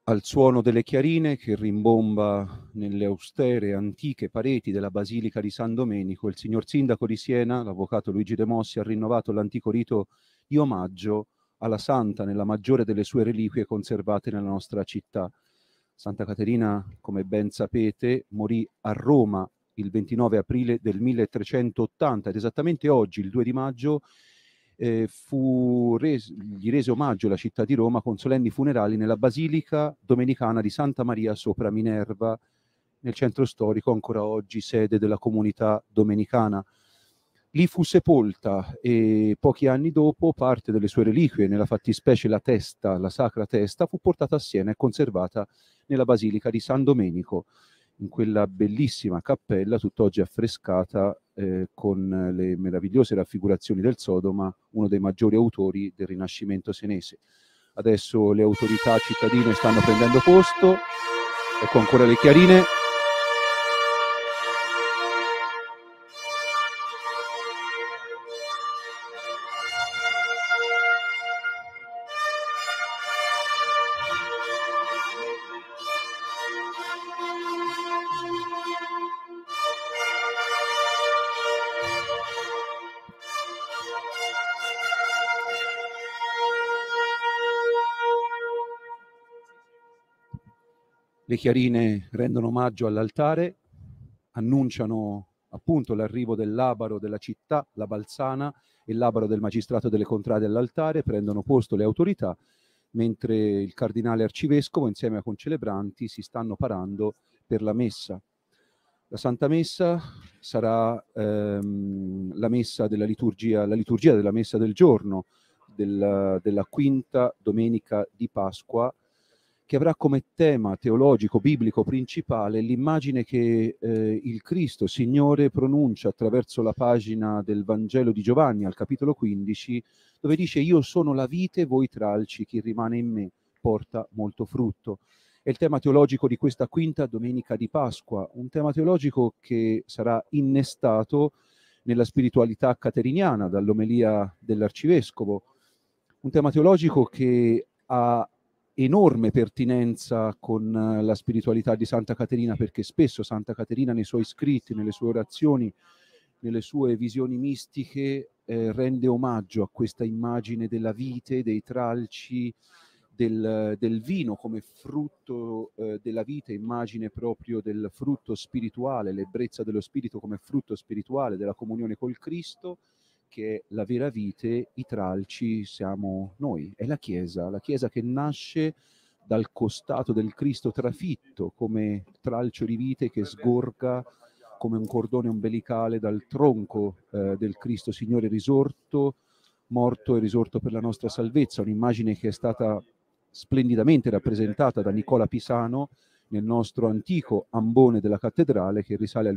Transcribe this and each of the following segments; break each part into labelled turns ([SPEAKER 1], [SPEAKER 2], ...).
[SPEAKER 1] Al suono delle chiarine che rimbomba nelle austere antiche pareti della Basilica di San Domenico, il signor Sindaco di Siena, l'avvocato Luigi De Mossi, ha rinnovato l'antico rito di omaggio alla Santa nella maggiore delle sue reliquie conservate nella nostra città. Santa Caterina, come ben sapete, morì a Roma il 29 aprile del 1380 ed esattamente oggi, il 2 di maggio, gli rese omaggio la città di Roma con solenni funerali nella Basilica Domenicana di Santa Maria sopra Minerva, nel centro storico, ancora oggi sede della comunità domenicana. Lì fu sepolta e pochi anni dopo parte delle sue reliquie, nella fattispecie la testa, la sacra testa, fu portata a Siena e conservata nella Basilica di San Domenico, in quella bellissima cappella, tutt'oggi affrescata con le meravigliose raffigurazioni del Sodoma, uno dei maggiori autori del Rinascimento senese. Adesso le autorità cittadine stanno prendendo posto, ecco ancora le chiarine. Le chiarine rendono omaggio all'altare, annunciano appunto l'arrivo del labaro della città, la Balzana, e il labaro del magistrato delle contrade all'altare, prendono posto le autorità, mentre il cardinale arcivescovo insieme ai concelebranti si stanno parando per la messa. La Santa Messa sarà la messa della liturgia, la liturgia della messa del giorno della quinta domenica di Pasqua, che avrà come tema teologico, biblico principale l'immagine che il Cristo Signore pronuncia attraverso la pagina del Vangelo di Giovanni al capitolo 15, dove dice: io sono la vite, voi tralci, chi rimane in me porta molto frutto. È il tema teologico di questa quinta domenica di Pasqua, un tema teologico che sarà innestato nella spiritualità cateriniana dall'omelia dell'arcivescovo, un tema teologico che ha enorme pertinenza con la spiritualità di Santa Caterina, perché spesso Santa Caterina nei suoi scritti, nelle sue orazioni, nelle sue visioni mistiche rende omaggio a questa immagine della vite, dei tralci, del vino come frutto della vita, immagine proprio del frutto spirituale, l'ebbrezza dello spirito come frutto spirituale della comunione col Cristo, che è la vera vite. I tralci siamo noi, è la Chiesa che nasce dal costato del Cristo trafitto, come tralcio di vite che sgorga come un cordone ombelicale dal tronco del Cristo Signore risorto, morto e risorto per la nostra salvezza, un'immagine che è stata splendidamente rappresentata da Nicola Pisano nel nostro antico ambone della cattedrale, che risale al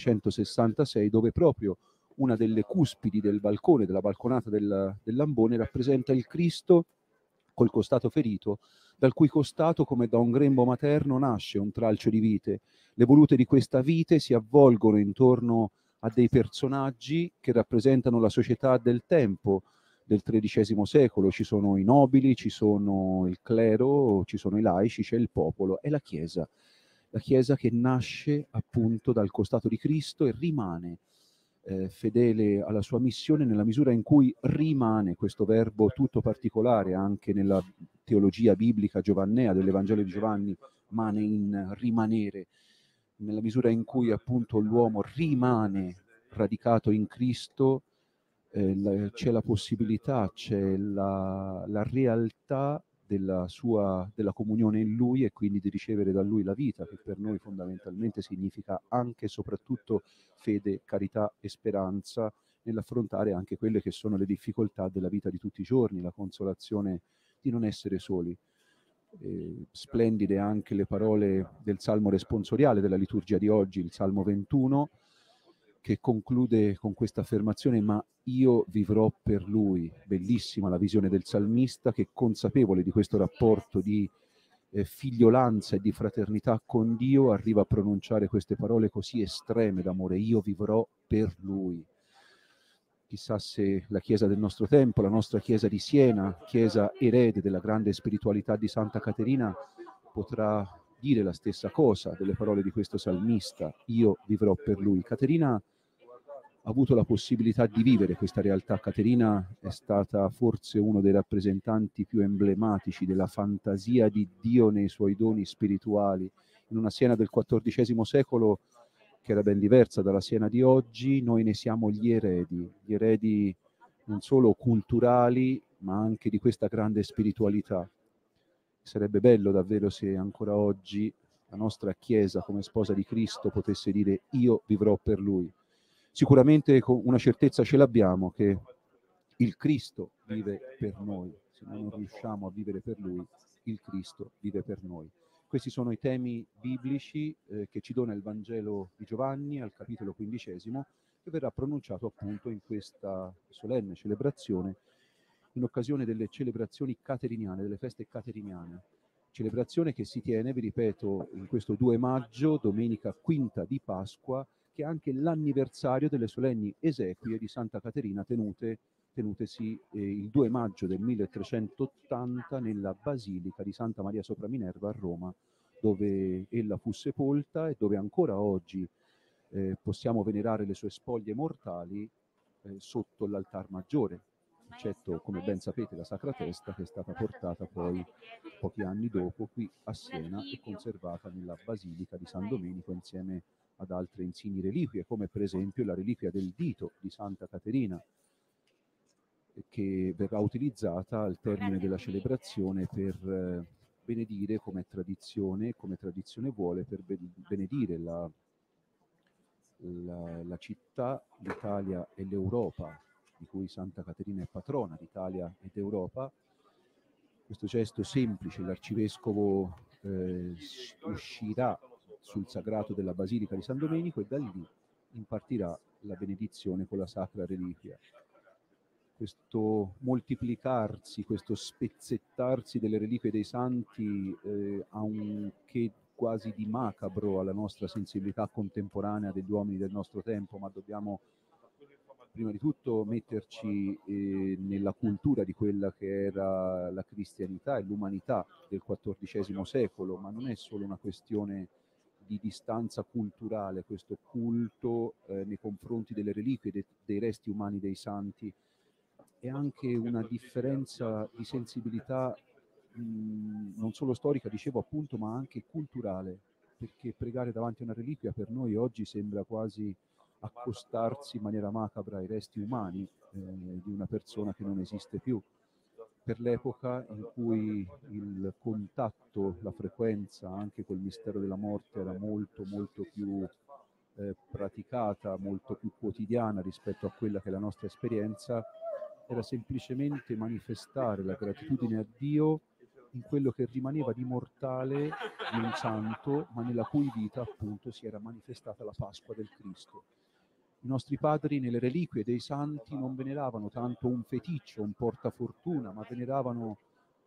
[SPEAKER 1] 1266, dove proprio una delle cuspidi del balcone, della balconata dell'ambone, rappresenta il Cristo col costato ferito, dal cui costato, come da un grembo materno, nasce un tralcio di vite. Le volute di questa vite si avvolgono intorno a dei personaggi che rappresentano la società del tempo, del XIII secolo. Ci sono i nobili, ci sono il clero, ci sono i laici, c'è il popolo, è la Chiesa che nasce appunto dal costato di Cristo e rimane fedele alla sua missione nella misura in cui rimane, questo verbo tutto particolare anche nella teologia biblica giovannea dell'Evangelo di Giovanni, mane in rimanere, nella misura in cui appunto l'uomo rimane radicato in Cristo, c'è la possibilità, c'è la realtà della comunione in Lui e quindi di ricevere da Lui la vita, che per noi fondamentalmente significa anche e soprattutto fede, carità e speranza nell'affrontare anche quelle che sono le difficoltà della vita di tutti i giorni, la consolazione di non essere soli. Splendide anche le parole del Salmo responsoriale della liturgia di oggi, il Salmo 21, che conclude con questa affermazione: ma io vivrò per lui. Bellissima la visione del salmista, che consapevole di questo rapporto di figliolanza e di fraternità con Dio arriva a pronunciare queste parole così estreme d'amore: io vivrò per lui. Chissà se la Chiesa del nostro tempo, la nostra Chiesa di Siena, Chiesa erede della grande spiritualità di Santa Caterina, potrà dire la stessa cosa delle parole di questo salmista: io vivrò per lui. Caterina ha avuto la possibilità di vivere questa realtà. Caterina è stata forse uno dei rappresentanti più emblematici della fantasia di Dio nei suoi doni spirituali. In una Siena del XIV secolo, che era ben diversa dalla Siena di oggi, noi ne siamo gli eredi non solo culturali, ma anche di questa grande spiritualità. Sarebbe bello davvero se ancora oggi la nostra Chiesa, come sposa di Cristo, potesse dire: io vivrò per Lui. Sicuramente con una certezza ce l'abbiamo, che il Cristo vive per noi. Se noi non riusciamo a vivere per Lui, il Cristo vive per noi. Questi sono i temi biblici che ci dona il Vangelo di Giovanni al capitolo 15, che verrà pronunciato appunto in questa solenne celebrazione, in occasione delle celebrazioni cateriniane, delle feste cateriniane. Celebrazione che si tiene, vi ripeto, in questo 2 maggio, domenica quinta di Pasqua, che è anche l'anniversario delle solenni esequie di Santa Caterina tenutesi il 2 maggio del 1380 nella Basilica di Santa Maria sopra Minerva a Roma, dove ella fu sepolta e dove ancora oggi possiamo venerare le sue spoglie mortali sotto l'altar maggiore, eccetto, come ben sapete, la Sacra Testa, che è stata portata poi pochi anni dopo qui a Siena e conservata nella Basilica di San Domenico insieme ad altre insigni reliquie, come per esempio la reliquia del dito di Santa Caterina, che verrà utilizzata al termine della celebrazione per benedire, come tradizione vuole, per benedire la città, l'Italia e l'Europa, di cui Santa Caterina è patrona d'Italia ed Europa. Questo gesto semplice, l'arcivescovo uscirà sul sagrato della Basilica di San Domenico e da lì impartirà la benedizione con la Sacra Reliquia. Questo moltiplicarsi, questo spezzettarsi delle reliquie dei santi ha un che quasi di macabro alla nostra sensibilità contemporanea degli uomini del nostro tempo, ma dobbiamo prima di tutto metterci nella cultura di quella che era la cristianità e l'umanità del XIV secolo, ma non è solo una questione di distanza culturale, questo culto nei confronti delle reliquie, dei resti umani dei santi, è anche una differenza di sensibilità non solo storica, dicevo appunto, ma anche culturale, perché pregare davanti a una reliquia per noi oggi sembra quasi accostarsi in maniera macabra ai resti umani di una persona che non esiste più. Per l'epoca in cui il contatto, la frequenza anche col mistero della morte era molto più praticata, molto più quotidiana rispetto a quella che è la nostra esperienza, era semplicemente manifestare la gratitudine a Dio in quello che rimaneva di mortale di un santo, ma nella cui vita appunto si era manifestata la Pasqua del Cristo. I nostri padri nelle reliquie dei santi non veneravano tanto un feticcio, un portafortuna, ma veneravano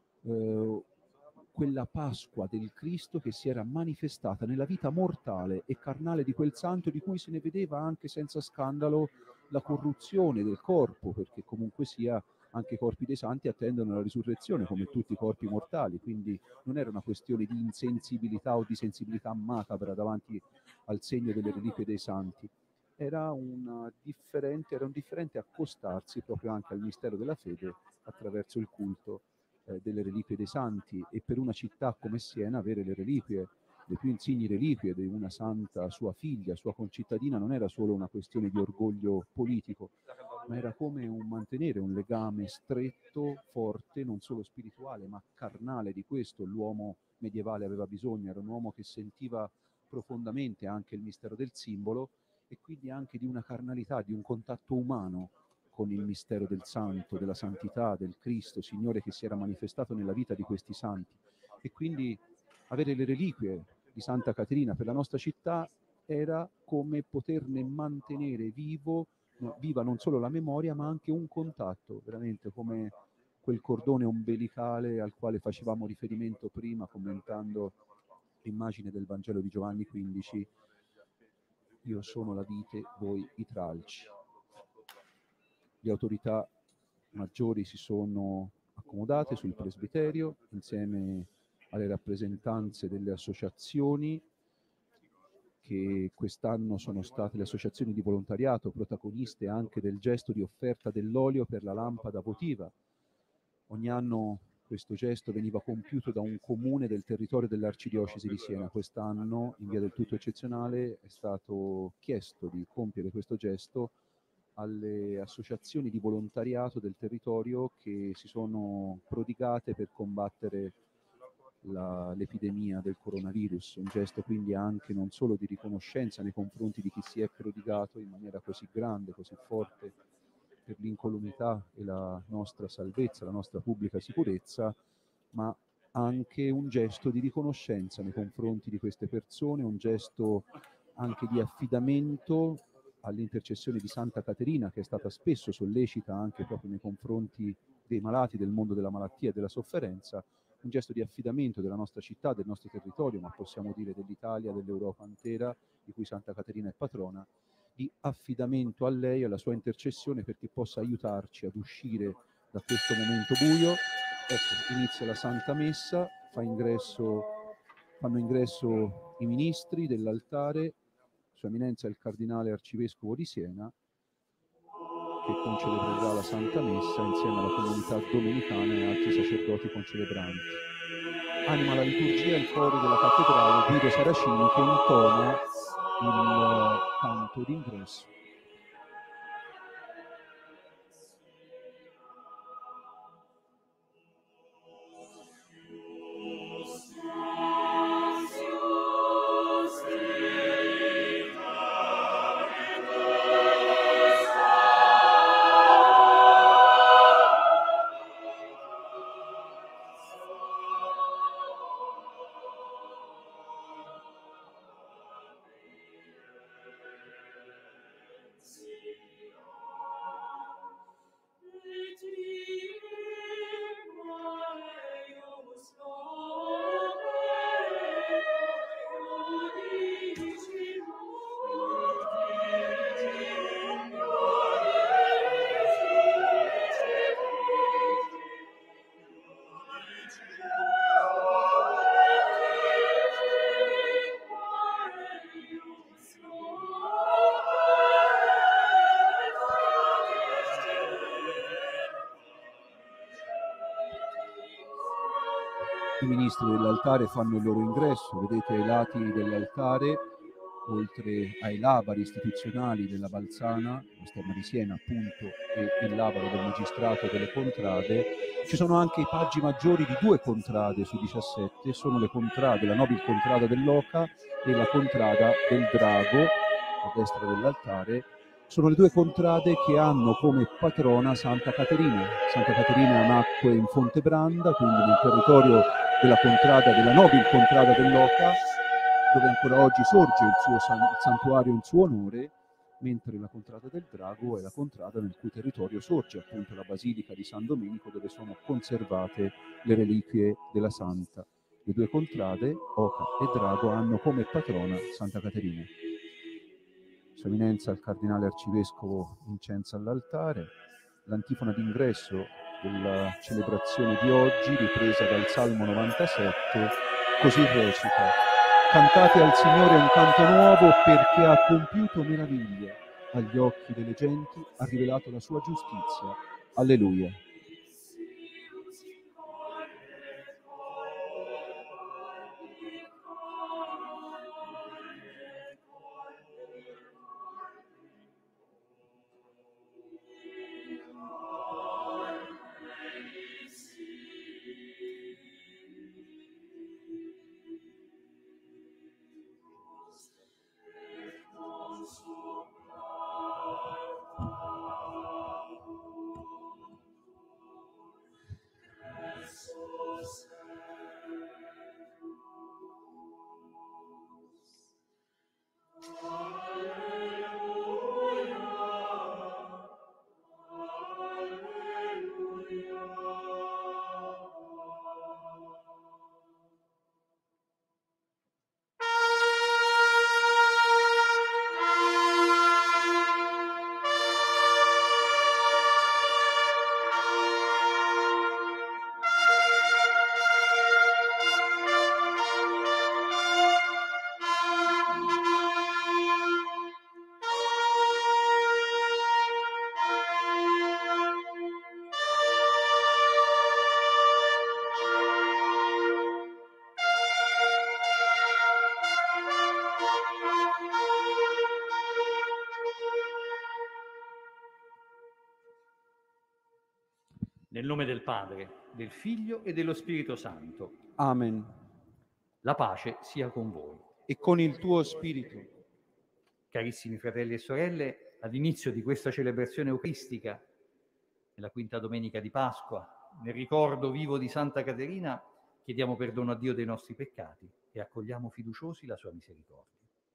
[SPEAKER 1] quella Pasqua del Cristo che si era manifestata nella vita mortale e carnale di quel santo, di cui se ne vedeva anche senza scandalo la corruzione del corpo, perché comunque sia anche i corpi dei santi attendono la risurrezione come tutti i corpi mortali, quindi non era una questione di insensibilità o di sensibilità macabra davanti al segno delle reliquie dei santi. Era un differente accostarsi proprio anche al mistero della fede attraverso il culto delle reliquie dei santi, e per una città come Siena avere le reliquie, le più insigni reliquie di una santa sua figlia, sua concittadina, non era solo una questione di orgoglio politico, ma era come mantenere un legame stretto, forte, non solo spirituale, ma carnale. Di questo l'uomo medievale aveva bisogno, era un uomo che sentiva profondamente anche il mistero del simbolo e quindi anche di una carnalità, di un contatto umano con il mistero del santo, della santità, del Cristo, Signore, che si era manifestato nella vita di questi santi. E quindi avere le reliquie di Santa Caterina per la nostra città era come poterne mantenere viva non solo la memoria, ma anche un contatto, veramente come quel cordone ombelicale al quale facevamo riferimento prima commentando l'immagine del Vangelo di Giovanni 15. Io sono la vite, voi i tralci. Le autorità maggiori si sono accomodate sul presbiterio insieme alle rappresentanze delle associazioni che quest'anno sono state le associazioni di volontariato protagoniste anche del gesto di offerta dell'olio per la lampada votiva. Ogni anno questo gesto veniva compiuto da un comune del territorio dell'Arcidiocesi di Siena. Quest'anno, in via del tutto eccezionale, è stato chiesto di compiere questo gesto alle associazioni di volontariato del territorio che si sono prodigate per combattere l'epidemia del coronavirus, un gesto quindi anche non solo di riconoscenza nei confronti di chi si è prodigato in maniera così grande, così forte per l'incolumità e la nostra salvezza, la nostra pubblica sicurezza, ma anche un gesto di riconoscenza nei confronti di queste persone, un gesto anche di affidamento all'intercessione di Santa Caterina, che è stata spesso sollecita anche proprio nei confronti dei malati, del mondo della malattia e della sofferenza, un gesto di affidamento della nostra città, del nostro territorio, ma possiamo dire dell'Italia, dell'Europa intera, di cui Santa Caterina è patrona, di affidamento a lei e alla sua intercessione perché possa aiutarci ad uscire da questo momento buio. Ecco, inizia la Santa Messa, fanno ingresso i ministri dell'altare, Sua Eminenza il Cardinale Arcivescovo di Siena, che concelebrerà la Santa Messa insieme alla comunità domenicana e altri sacerdoti concelebranti. Anima la liturgia il coro della cattedrale Guido Saracini, che intona il canto d'ingresso. I ministri dell'altare fanno il loro ingresso, vedete ai lati dell'altare, oltre ai labari istituzionali della Balzana, lo stemma di Siena appunto, e il labaro del magistrato delle contrade, ci sono anche i paggi maggiori di 2 contrade su 17, sono le contrade, la nobile contrada dell'Oca e la contrada del Drago, a destra dell'altare. Sono le 2 contrade che hanno come patrona Santa Caterina. Santa Caterina nacque in Fontebranda, quindi nel territorio della nobile contrada dell'Oca, dove ancora oggi sorge il santuario in suo onore, mentre la contrada del Drago è la contrada nel cui territorio sorge appunto la Basilica di San Domenico, dove sono conservate le reliquie della Santa. Le 2 contrade, Oca e Drago, hanno come patrona Santa Caterina. Sua Eminenza il Cardinale Arcivescovo incensa all'altare, l'antifona d'ingresso della celebrazione di oggi, ripresa dal Salmo 97, così recita: cantate al Signore un canto nuovo perché ha compiuto meraviglie, agli occhi delle genti ha rivelato la sua giustizia. Alleluia.
[SPEAKER 2] Nel nome del Padre, del Figlio e dello Spirito Santo.
[SPEAKER 1] Amen.
[SPEAKER 2] La pace sia con voi.
[SPEAKER 1] E con il tuo spirito.
[SPEAKER 2] Carissimi fratelli e sorelle, all'inizio di questa celebrazione eucaristica, nella quinta domenica di Pasqua, nel ricordo vivo di Santa Caterina, chiediamo perdono a Dio dei nostri peccati e accogliamo fiduciosi la sua misericordia.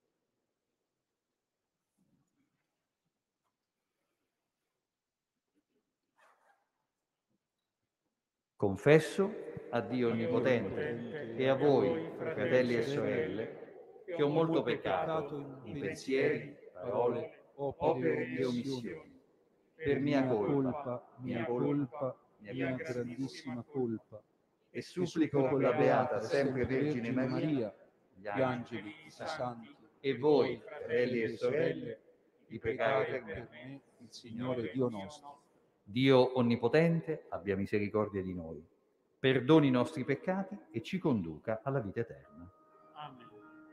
[SPEAKER 2] Confesso a Dio Onnipotente e a voi, fratelli e sorelle, che ho molto peccato in pensieri, parole, opere e omissioni. Per mia colpa,
[SPEAKER 1] mia grandissima colpa.
[SPEAKER 2] E supplico la Beata sempre Vergine Maria,
[SPEAKER 1] gli angeli, i santi
[SPEAKER 2] e voi, fratelli e sorelle, di pregare per me,
[SPEAKER 1] il Signore Dio nostro.
[SPEAKER 2] Dio Onnipotente abbia misericordia di noi, perdoni i nostri peccati e ci conduca alla vita eterna.
[SPEAKER 3] Amen.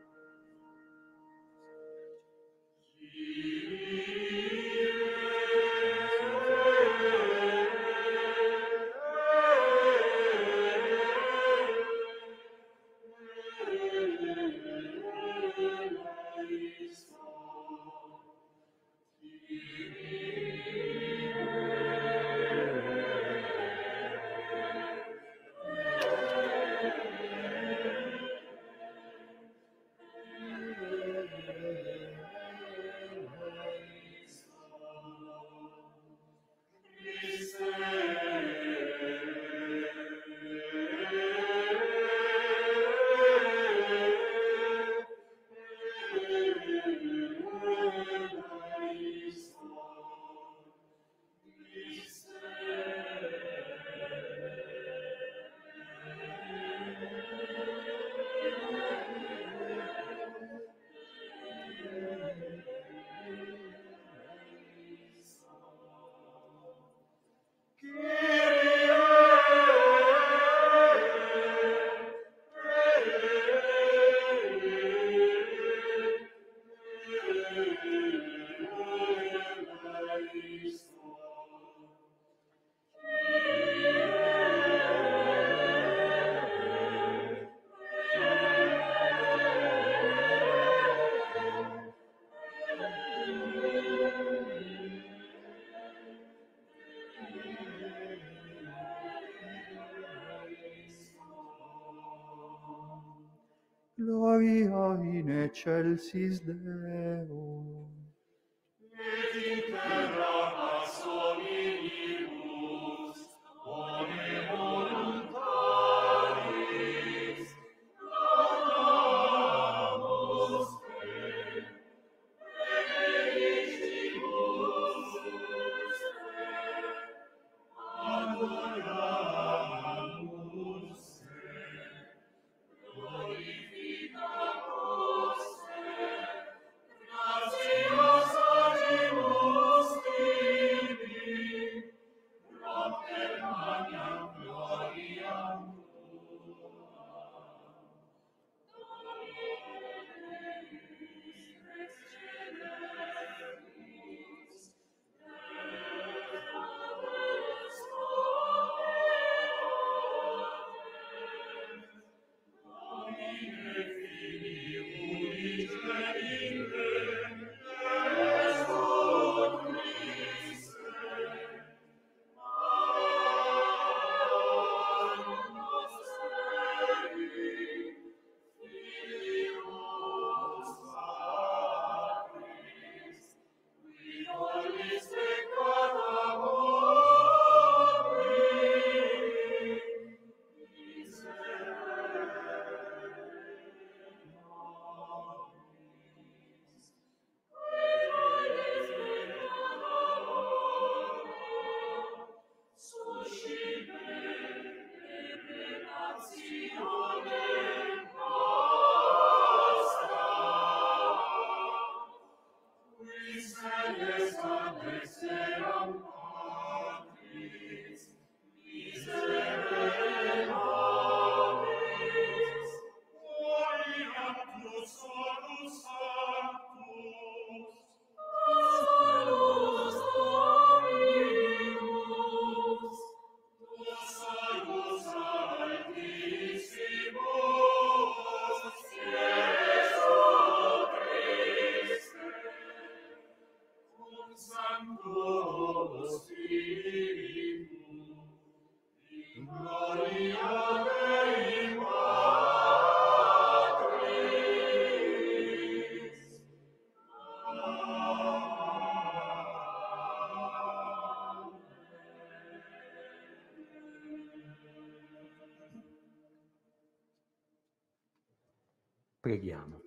[SPEAKER 2] Gloria in excelsis Deo.
[SPEAKER 3] Et in terra pax hominibus, bone voluntaris, laudamus te, benedictibus te, adoramus te, glorificamus te, gratiamus
[SPEAKER 2] Preghiamo.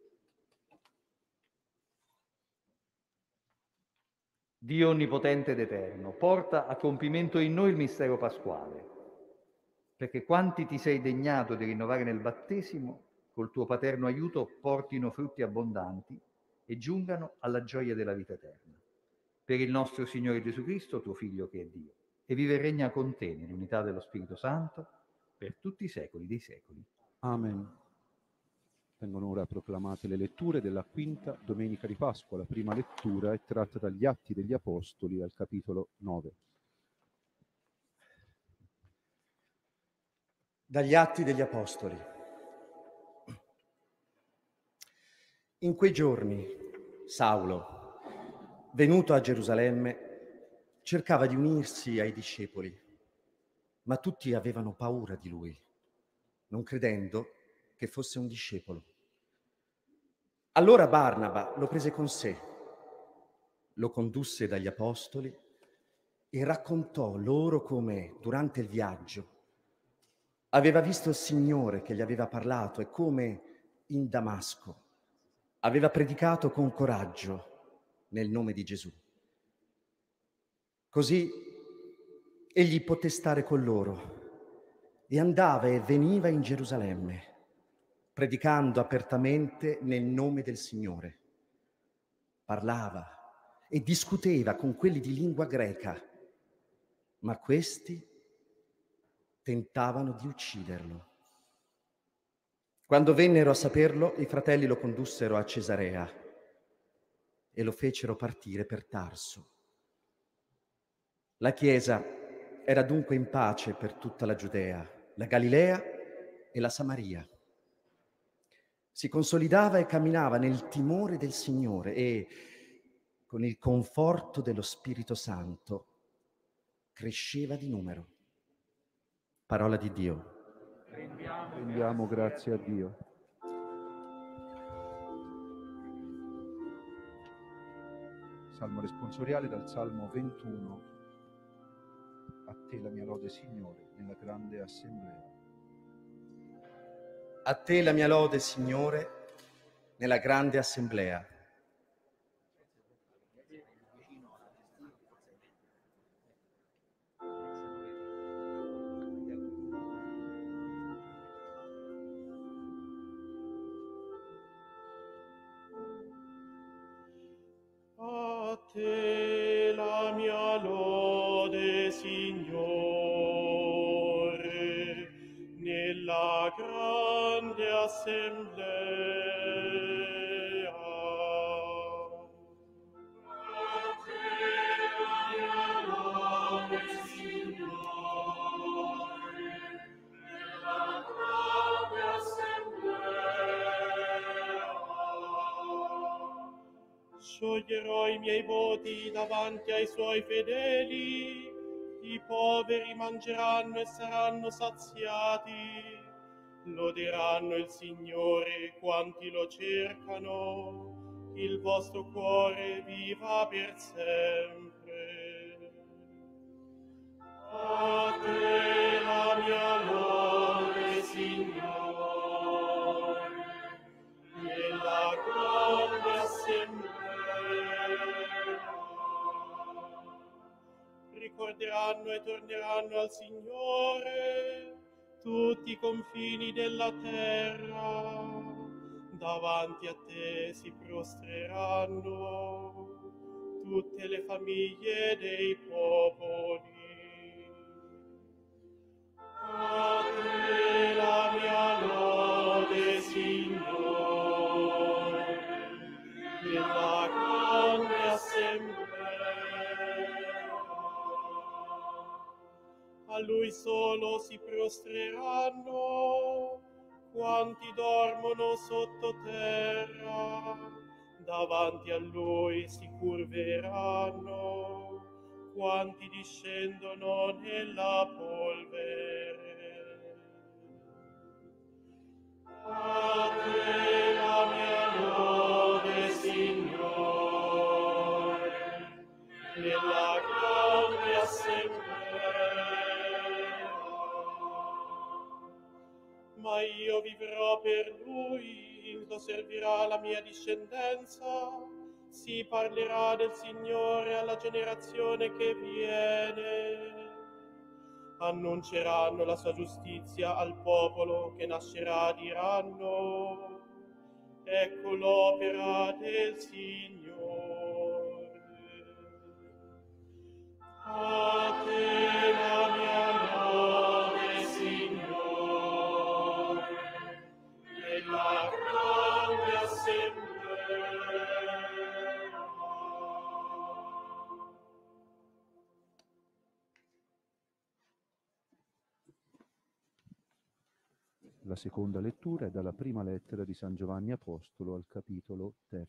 [SPEAKER 2] Dio onnipotente ed eterno, porta a compimento in noi il mistero pasquale, perché quanti ti sei degnato di rinnovare nel battesimo, col tuo paterno aiuto portino frutti abbondanti e giungano alla gioia della vita eterna. Per il nostro Signore Gesù Cristo, tuo Figlio che è Dio, e vive e regna con te nell'unità dello Spirito Santo per tutti i secoli dei secoli.
[SPEAKER 1] Amen. Vengono ora proclamate le letture della quinta domenica di Pasqua. La prima lettura è tratta dagli Atti degli Apostoli, al capitolo 9.
[SPEAKER 4] Dagli Atti degli Apostoli. In quei giorni Saulo, venuto a Gerusalemme, cercava di unirsi ai discepoli, ma tutti avevano paura di lui, non credendo che fosse un discepolo. Allora Barnaba lo prese con sé, lo condusse dagli apostoli e raccontò loro come, durante il viaggio, aveva visto il Signore che gli aveva parlato e come in Damasco aveva predicato con coraggio nel nome di Gesù. Così egli poté stare con loro e andava e veniva in Gerusalemme, predicando apertamente nel nome del Signore. Parlava e discuteva con quelli di lingua greca, ma questi tentavano di ucciderlo. Quando vennero a saperlo, i fratelli lo condussero a Cesarea e lo fecero partire per Tarso. La Chiesa era dunque in pace per tutta la Giudea, la Galilea e la Samaria. Si consolidava e camminava nel timore del Signore e, con il conforto dello Spirito Santo, cresceva di numero. Parola di Dio.
[SPEAKER 1] Rendiamo grazie a Dio. Salmo responsoriale dal Salmo 21. A te la mia lode, Signore, nella grande assemblea.
[SPEAKER 4] A te la mia lode, Signore, nella grande assemblea.
[SPEAKER 3] A te la mia lode, Signore, nella grande assemblea. A te la mia lode, Signore, nella grande assemblea. Scioglierò i miei voti davanti ai suoi fedeli, i poveri mangeranno e saranno saziati, loderanno il Signore quanti lo cercano, il vostro cuore viva per sempre. A te la mia lode, Signore, nella grande assemblea. Ricorderanno e torneranno al Signore tutti i confini della terra, davanti a te si prostreranno tutte le famiglie dei popoli. A te la mia lode, Signore, nella grande assemblea. A Lui solo si prostreranno quanti dormono sottoterra, davanti a Lui si curveranno quanti discendono nella polvere. ma io vivrò per lui, lo servirà la mia discendenza. Si parlerà del Signore alla generazione che viene. Annunceranno la sua giustizia al popolo che nascerà, diranno: ecco l'opera del Signore. A te la mia lode, Signore, nella grande assemblea.
[SPEAKER 1] La seconda lettura è dalla prima lettera di San Giovanni Apostolo al capitolo 3.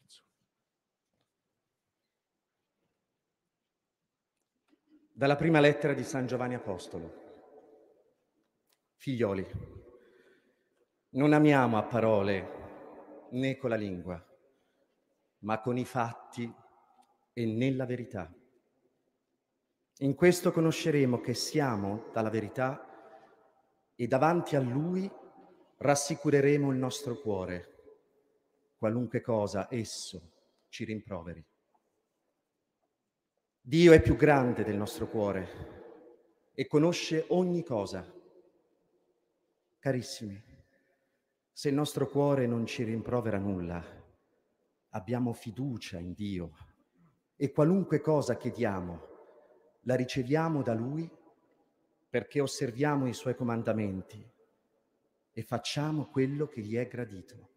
[SPEAKER 4] Dalla prima lettera di San Giovanni Apostolo. Figlioli, non amiamo a parole né con la lingua, ma con i fatti e nella verità. In questo conosceremo che siamo dalla verità e davanti a Lui rassicureremo il nostro cuore, qualunque cosa esso ci rimproveri. Dio è più grande del nostro cuore e conosce ogni cosa. Carissimi, se il nostro cuore non ci rimprovera nulla, abbiamo fiducia in Dio e qualunque cosa chiediamo la riceviamo da Lui perché osserviamo i Suoi comandamenti e facciamo quello che gli è gradito.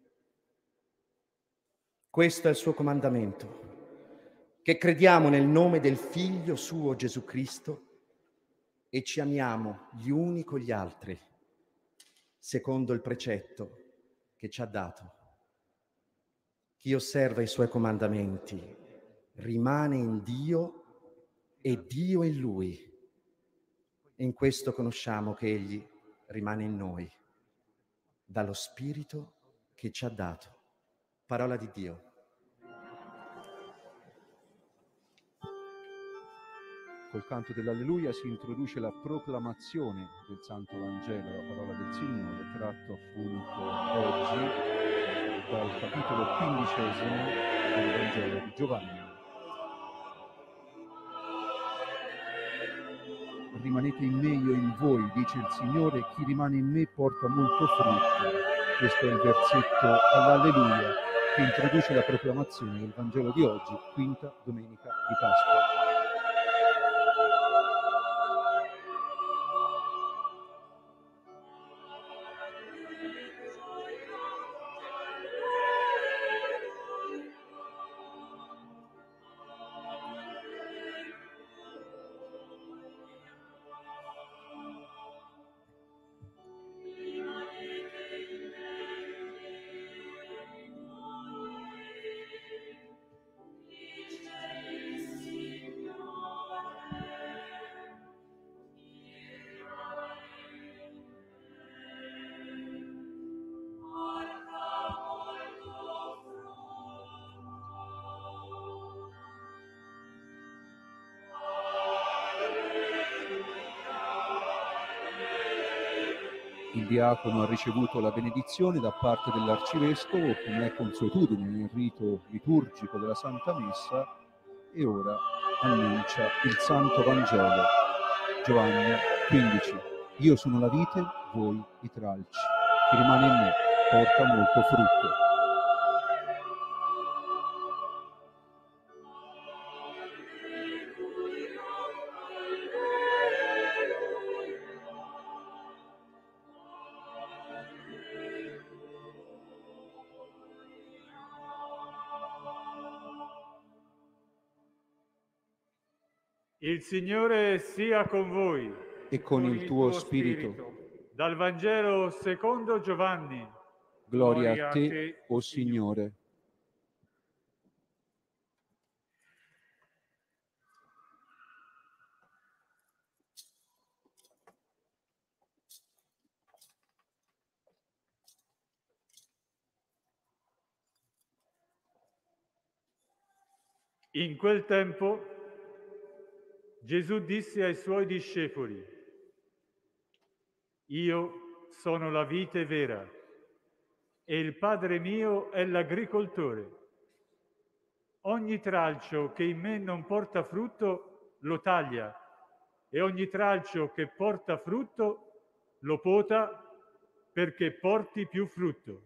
[SPEAKER 4] Questo è il suo comandamento, che crediamo nel nome del Figlio suo Gesù Cristo e ci amiamo gli uni con gli altri, secondo il precetto che ci ha dato. Chi osserva i suoi comandamenti rimane in Dio e Dio in Lui. In questo conosciamo che Egli rimane in noi, dallo Spirito che ci ha dato. Parola di Dio.
[SPEAKER 1] Col canto dell'Alleluia si introduce la proclamazione del Santo Vangelo, la parola del Signore, tratto appunto oggi dal capitolo 15 del Vangelo di Giovanni. Rimanete in me, io in voi, dice il Signore, chi rimane in me porta molto frutto. Questo è il versetto all'Alleluia che introduce la proclamazione del Vangelo di oggi, quinta domenica di Pasqua. Il diacono ha ricevuto la benedizione da parte dell'arcivescovo, come è consuetudine nel rito liturgico della Santa Messa, e ora annuncia il Santo Vangelo. Giovanni 15. Io sono la vite, voi i tralci. Chi rimane in me porta molto frutto.
[SPEAKER 5] Il Signore sia con voi.
[SPEAKER 1] E con il tuo spirito.
[SPEAKER 5] Dal Vangelo secondo Giovanni.
[SPEAKER 1] Gloria a te, o Signore.
[SPEAKER 5] In quel tempo Gesù disse ai suoi discepoli: Io sono la vite vera e il Padre mio è l'agricoltore. Ogni tralcio che in me non porta frutto lo taglia e ogni tralcio che porta frutto lo pota perché porti più frutto.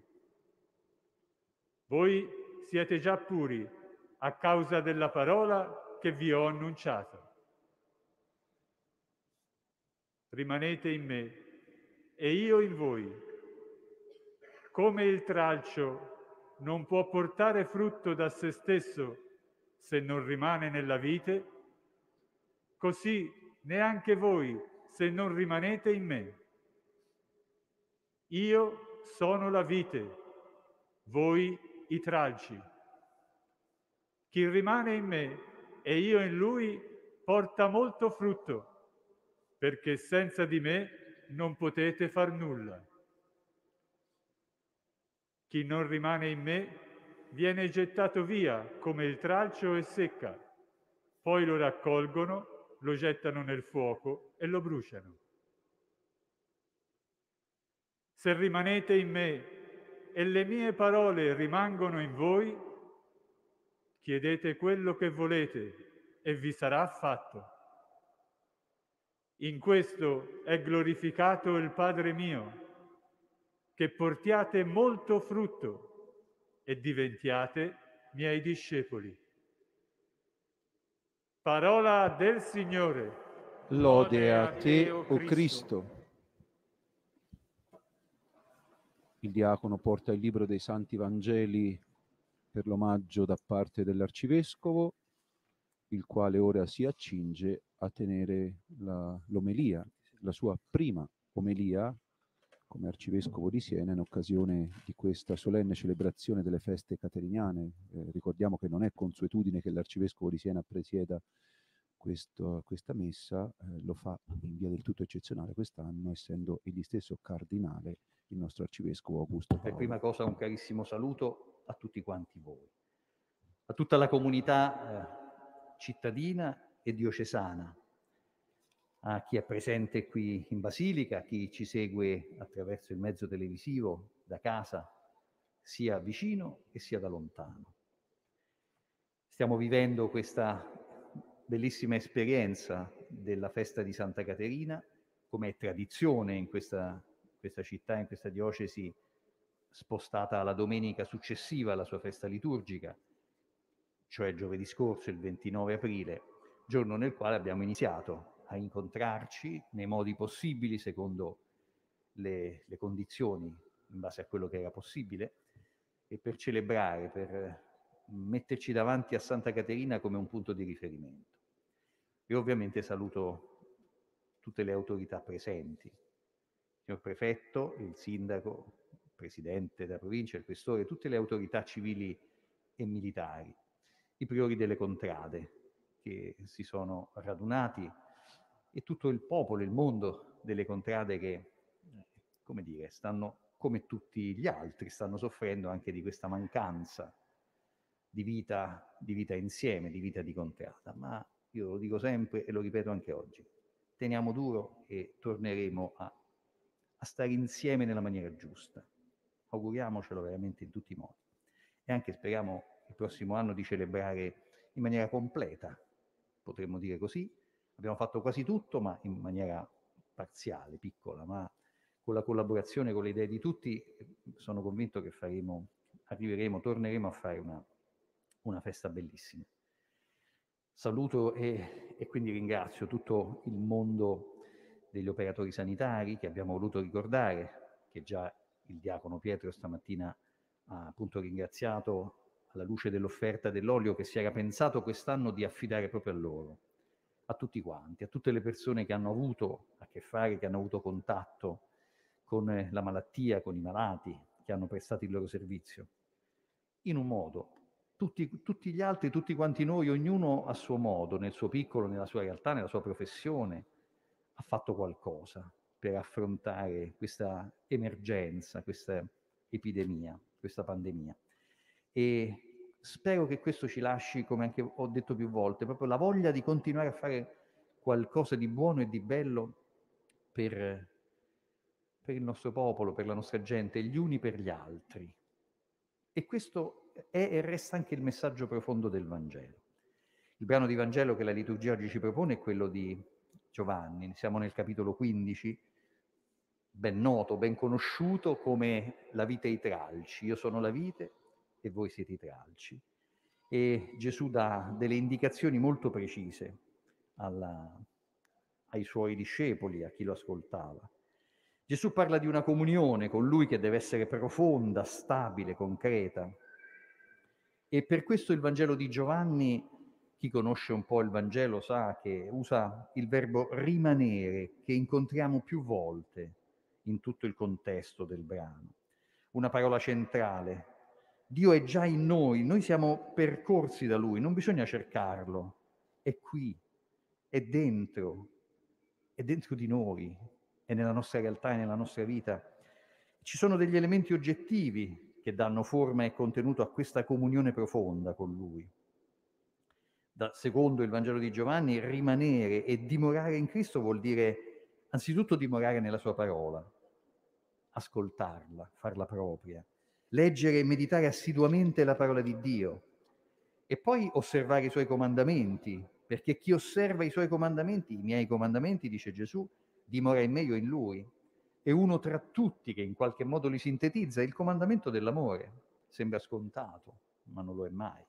[SPEAKER 5] Voi siete già puri a causa della parola che vi ho annunciato. Rimanete in me e io in voi. Come il tralcio non può portare frutto da se stesso se non rimane nella vite, così neanche voi se non rimanete in me. Io sono la vite, voi i tralci. Chi rimane in me e io in lui porta molto frutto, perché senza di me non potete far nulla. Chi non rimane in me viene gettato via come il tralcio e secca, poi lo raccolgono, lo gettano nel fuoco e lo bruciano. Se rimanete in me e le mie parole rimangono in voi, chiedete quello che volete e vi sarà fatto. In questo è glorificato il Padre mio, che portiate molto frutto e diventiate miei discepoli. Parola del Signore.
[SPEAKER 1] Lode a te, o Cristo. Il diacono porta il libro dei Santi Vangeli per l'omaggio da parte dell'Arcivescovo, il quale ora si accinge a tenere l'omelia, la sua prima omelia come Arcivescovo di Siena in occasione di questa solenne celebrazione delle feste cateriniane. Ricordiamo che non è consuetudine che l'Arcivescovo di Siena presieda questa messa, lo fa in via del tutto eccezionale quest'anno, essendo egli stesso cardinale il nostro Arcivescovo Augusto Paolo.
[SPEAKER 2] Per prima cosa un carissimo saluto a tutti quanti voi, a tutta la comunità cittadina e diocesana, a chi è presente qui in Basilica, a chi ci segue attraverso il mezzo televisivo da casa, sia vicino e sia da lontano. Stiamo vivendo questa bellissima esperienza della festa di Santa Caterina, come è tradizione in questa città, in questa diocesi, spostata alla domenica successiva alla sua festa liturgica, cioè giovedì scorso, il 29 aprile, giorno nel quale abbiamo iniziato a incontrarci nei modi possibili, secondo le condizioni, in base a quello che era possibile, e per celebrare, per metterci davanti a Santa Caterina come un punto di riferimento. E ovviamente saluto tutte le autorità presenti, il signor prefetto, il sindaco, il presidente della provincia, il questore, tutte le autorità civili e militari, i priori delle contrade che si sono radunati e tutto il popolo, il mondo delle contrade che, come dire, stanno come tutti gli altri, stanno soffrendo anche di questa mancanza di vita insieme, di vita di contrada. Ma io lo dico sempre e lo ripeto anche oggi, teniamo duro e torneremo a stare insieme nella maniera giusta. Auguriamocelo veramente in tutti i modi. E anche speriamo il prossimo anno di celebrare in maniera completa, potremmo dire così. Abbiamo fatto quasi tutto, ma in maniera parziale, piccola, ma con la collaborazione, con le idee di tutti, sono convinto che torneremo a fare una festa bellissima. Saluto e quindi ringrazio tutto il mondo degli operatori sanitari che abbiamo voluto ricordare, che già il diacono Pietro stamattina ha appunto ringraziato alla luce dell'offerta dell'olio che si era pensato quest'anno di affidare proprio a loro, a tutti quanti, a tutte le persone che hanno avuto a che fare, che hanno avuto contatto con la malattia, con i malati, che hanno prestato il loro servizio. In un modo, tutti gli altri, tutti quanti noi, ognuno a suo modo, nel suo piccolo, nella sua realtà, nella sua professione, ha fatto qualcosa per affrontare questa emergenza, questa epidemia, questa pandemia. E spero che questo ci lasci, come anche ho detto più volte, proprio la voglia di continuare a fare qualcosa di buono e di bello per per il nostro popolo, per la nostra gente, gli uni per gli altri. E questo è e resta anche il messaggio profondo del Vangelo. Il brano di Vangelo che la liturgia oggi ci propone è quello di Giovanni. Siamo nel capitolo 15, ben noto, ben conosciuto come la vite e i tralci. Io sono la vite e voi siete i tralci. E Gesù dà delle indicazioni molto precise ai suoi discepoli, a chi lo ascoltava. Gesù parla di una comunione con Lui che deve essere profonda, stabile, concreta. E per questo il Vangelo di Giovanni, chi conosce un po' il Vangelo sa che usa il verbo rimanere, che incontriamo più volte in tutto il contesto del brano. Una parola centrale. Dio è già in noi siamo percorsi da Lui, non bisogna cercarlo, è qui, è dentro di noi, è nella nostra realtà, è nella nostra vita. Ci sono degli elementi oggettivi che danno forma e contenuto a questa comunione profonda con Lui. Secondo il Vangelo di Giovanni, rimanere e dimorare in Cristo vuol dire anzitutto dimorare nella sua parola, ascoltarla, farla propria, leggere e meditare assiduamente la parola di Dio e poi osservare i suoi comandamenti, perché chi osserva i suoi comandamenti, i miei comandamenti, dice Gesù, dimora in me, io in lui. E uno tra tutti che in qualche modo li sintetizza è il comandamento dell'amore. Sembra scontato, ma non lo è mai.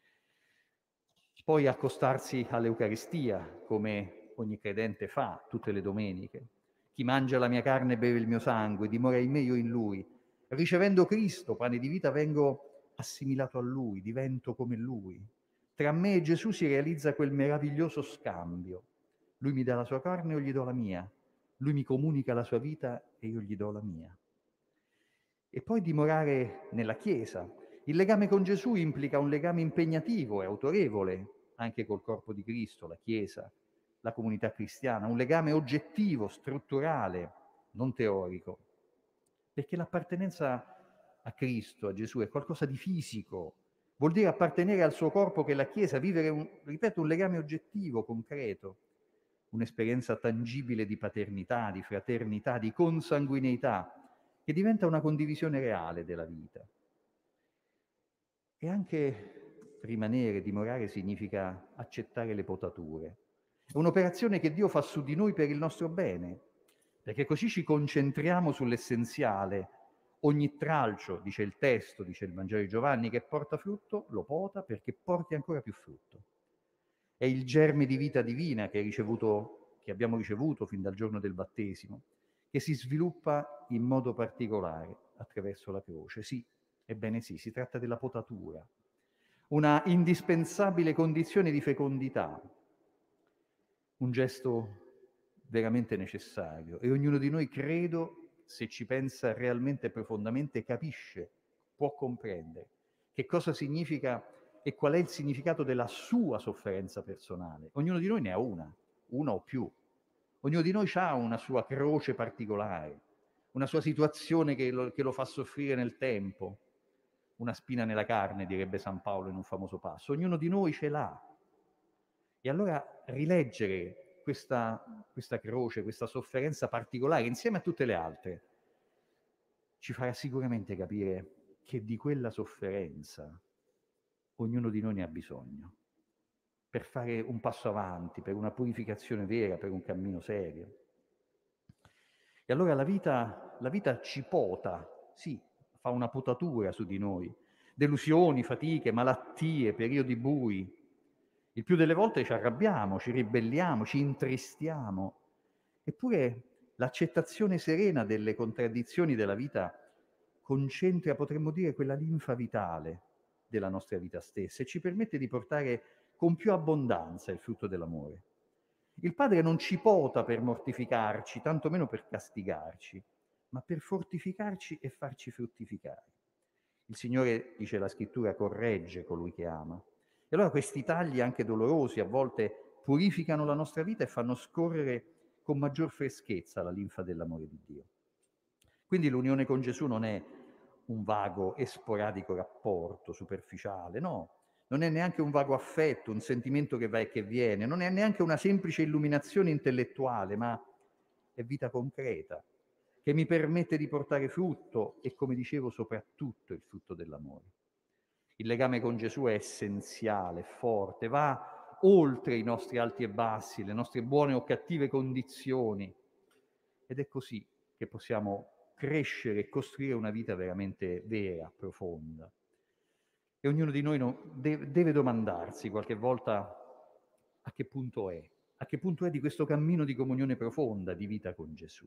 [SPEAKER 2] Poi accostarsi all'Eucaristia, come ogni credente fa tutte le domeniche. Chi mangia la mia carne e beve il mio sangue, dimora in me, io in lui. Ricevendo Cristo, pane di vita, vengo assimilato a Lui, divento come Lui. Tra me e Gesù si realizza quel meraviglioso scambio. Lui mi dà la sua carne e io gli do la mia. Lui mi comunica la sua vita e io gli do la mia. E poi dimorare nella Chiesa. Il legame con Gesù implica un legame impegnativo e autorevole, anche col corpo di Cristo, la Chiesa, la comunità cristiana, un legame oggettivo, strutturale, non teorico. Perché l'appartenenza a Cristo, a Gesù, è qualcosa di fisico. Vuol dire appartenere al suo corpo che è la Chiesa, vivere, un legame oggettivo, concreto, un'esperienza tangibile di paternità, di fraternità, di consanguineità, che diventa una condivisione reale della vita. E anche rimanere, dimorare, significa accettare le potature. È un'operazione che Dio fa su di noi per il nostro bene, perché così ci concentriamo sull'essenziale. Ogni tralcio, dice il testo, dice il Vangelo di Giovanni, che porta frutto, lo pota perché porti ancora più frutto. È il germe di vita divina che abbiamo ricevuto fin dal giorno del battesimo, che si sviluppa in modo particolare attraverso la croce. Sì, ebbene sì, si tratta della potatura, una indispensabile condizione di fecondità, un gesto veramente necessario. E ognuno di noi, credo, se ci pensa realmente profondamente, capisce, può comprendere che cosa significa e qual è il significato della sua sofferenza personale. Ognuno di noi ne ha una o più. Ognuno di noi ha una sua croce particolare, una sua situazione che lo fa soffrire nel tempo, una spina nella carne, direbbe San Paolo in un famoso passo. Ognuno di noi ce l'ha. E allora rileggere questa croce, questa sofferenza particolare, insieme a tutte le altre, ci farà sicuramente capire che di quella sofferenza ognuno di noi ne ha bisogno, per fare un passo avanti, per una purificazione vera, per un cammino serio. E allora la vita ci pota, sì, fa una potatura su di noi, delusioni, fatiche, malattie, periodi bui. Il più delle volte ci arrabbiamo, ci ribelliamo, ci intristiamo. Eppure l'accettazione serena delle contraddizioni della vita concentra, potremmo dire, quella linfa vitale della nostra vita stessa e ci permette di portare con più abbondanza il frutto dell'amore. Il Padre non ci pota per mortificarci, tantomeno per castigarci, ma per fortificarci e farci fruttificare. Il Signore, dice la Scrittura, corregge colui che ama. E allora questi tagli, anche dolorosi, a volte purificano la nostra vita e fanno scorrere con maggior freschezza la linfa dell'amore di Dio. Quindi l'unione con Gesù non è un vago e sporadico rapporto superficiale, no. Non è neanche un vago affetto, un sentimento che va e che viene, non è neanche una semplice illuminazione intellettuale, ma è vita concreta, che mi permette di portare frutto e, come dicevo, soprattutto il frutto dell'amore. Il legame con Gesù è essenziale, forte, va oltre i nostri alti e bassi, le nostre buone o cattive condizioni, ed è così che possiamo crescere e costruire una vita veramente vera, profonda. E ognuno di noi deve domandarsi qualche volta a che punto è di questo cammino di comunione profonda, di vita con Gesù.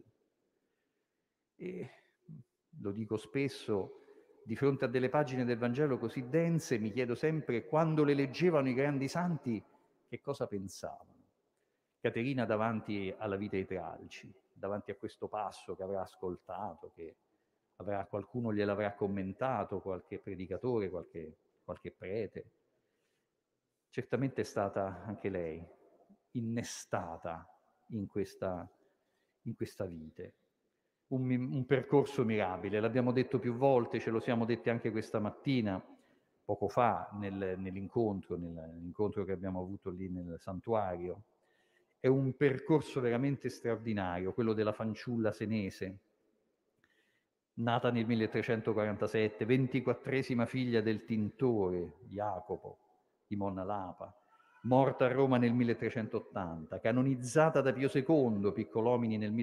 [SPEAKER 2] E lo dico spesso, di fronte a delle pagine del Vangelo così dense, mi chiedo sempre, quando le leggevano i grandi santi, che cosa pensavano. Caterina davanti alla vita dei tralci, davanti a questo passo che avrà ascoltato, che qualcuno gliel'avrà commentato, qualche predicatore, qualche prete, certamente è stata anche lei innestata in questa vite. Un percorso mirabile, l'abbiamo detto più volte, ce lo siamo detti anche questa mattina, poco fa, nell'incontro che abbiamo avuto lì nel santuario. È un percorso veramente straordinario, quello della fanciulla senese, nata nel 1347, 24esima figlia del tintore Jacopo di Monna Lapa, morta a Roma nel 1380, canonizzata da Pio II Piccolomini nel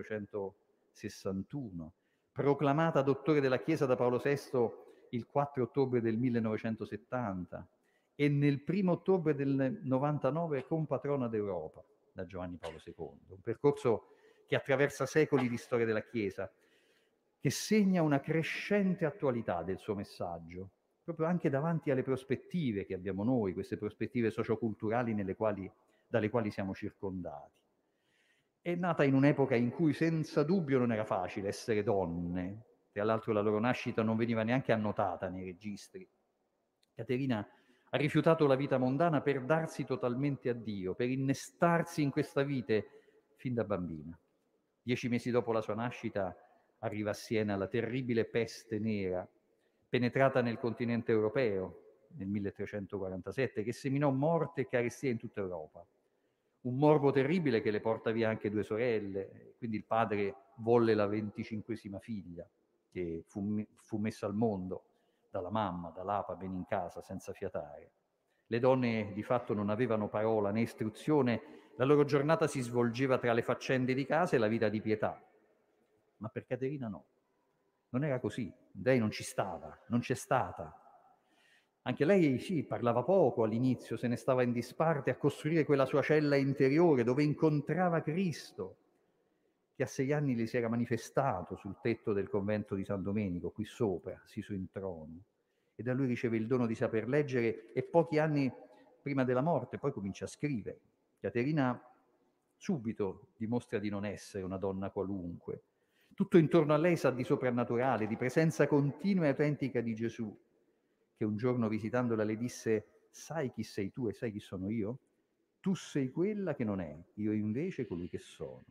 [SPEAKER 2] 1461, proclamata dottore della Chiesa da Paolo VI il 4 ottobre del 1970 e nel 1 ottobre del 99 compatrona d'Europa da Giovanni Paolo II. Un percorso che attraversa secoli di storia della Chiesa, che segna una crescente attualità del suo messaggio, proprio anche davanti alle prospettive che abbiamo noi, queste prospettive socioculturali dalle quali siamo circondati. È nata in un'epoca in cui senza dubbio non era facile essere donne, tra l'altro la loro nascita non veniva neanche annotata nei registri. Caterina ha rifiutato la vita mondana per darsi totalmente a Dio, per innestarsi in questa vite fin da bambina. 10 mesi dopo la sua nascita arriva a Siena la terribile peste nera, penetrata nel continente europeo nel 1347, che seminò morte e carestia in tutta Europa. Un morbo terribile che le porta via anche 2 sorelle, quindi il padre volle la 25esima figlia, che fu messa al mondo dalla mamma, da Lapa, ben in casa, senza fiatare. Le donne di fatto non avevano parola né istruzione, la loro giornata si svolgeva tra le faccende di casa e la vita di pietà. Ma per Caterina no, non era così, lei non ci stava, non c'è stata. Anche lei sì, parlava poco all'inizio, se ne stava in disparte a costruire quella sua cella interiore dove incontrava Cristo, che a 6 anni le si era manifestato sul tetto del convento di San Domenico, qui sopra, siso in trono. E da lui riceve il dono di saper leggere e pochi anni prima della morte poi comincia a scrivere. Caterina subito dimostra di non essere una donna qualunque. Tutto intorno a lei sa di soprannaturale, di presenza continua e autentica di Gesù, che un giorno visitandola le disse: «Sai chi sei tu e sai chi sono io? Tu sei quella che non è, io invece colui che sono».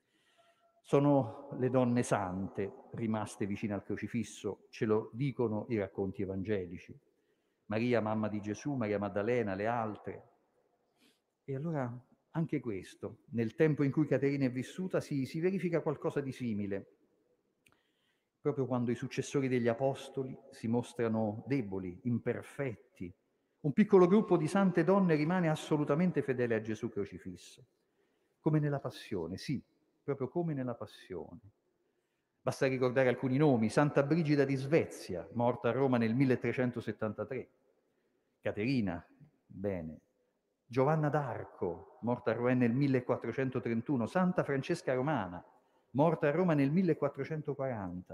[SPEAKER 2] Sono le donne sante rimaste vicine al crocifisso, ce lo dicono i racconti evangelici. Maria, mamma di Gesù, Maria Maddalena, le altre. E allora anche questo, nel tempo in cui Caterina è vissuta, si verifica qualcosa di simile. Proprio quando i successori degli apostoli si mostrano deboli, imperfetti, un piccolo gruppo di sante donne rimane assolutamente fedele a Gesù crocifisso. Come nella Passione, sì, proprio come nella Passione. Basta ricordare alcuni nomi: Santa Brigida di Svezia, morta a Roma nel 1373, Caterina, bene, Giovanna d'Arco, morta a Rouen nel 1431, Santa Francesca Romana, morta a Roma nel 1440.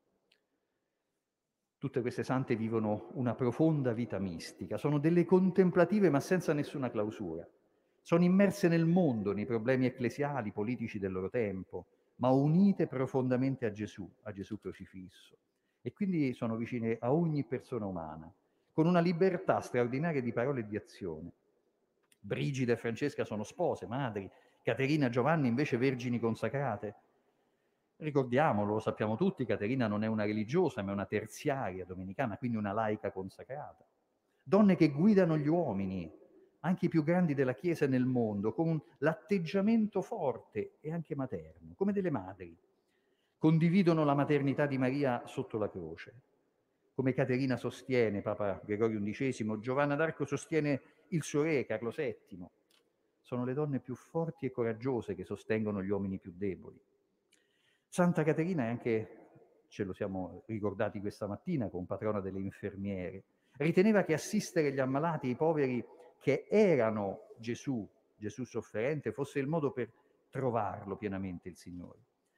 [SPEAKER 2] Tutte queste sante vivono una profonda vita mistica, sono delle contemplative ma senza nessuna clausura. Sono immerse nel mondo, nei problemi ecclesiali, politici del loro tempo, ma unite profondamente a Gesù crocifisso. E quindi sono vicine a ogni persona umana, con una libertà straordinaria di parole e di azione. Brigida e Francesca sono spose, madri, Caterina e Giovanni invece vergini consacrate. Ricordiamolo, lo sappiamo tutti, Caterina non è una religiosa, ma è una terziaria domenicana, quindi una laica consacrata. Donne che guidano gli uomini, anche i più grandi della Chiesa nel mondo, con l'atteggiamento forte e anche materno, come delle madri, condividono la maternità di Maria sotto la croce. Come Caterina sostiene Papa Gregorio XI, Giovanna d'Arco sostiene il suo re Carlo VII. Sono le donne più forti e coraggiose che sostengono gli uomini più deboli. Santa Caterina è anche, ce lo siamo ricordati questa mattina, compatrona delle infermiere. Riteneva che assistere gli ammalati e i poveri che erano Gesù sofferente, fosse il modo per trovarlo pienamente il Signore.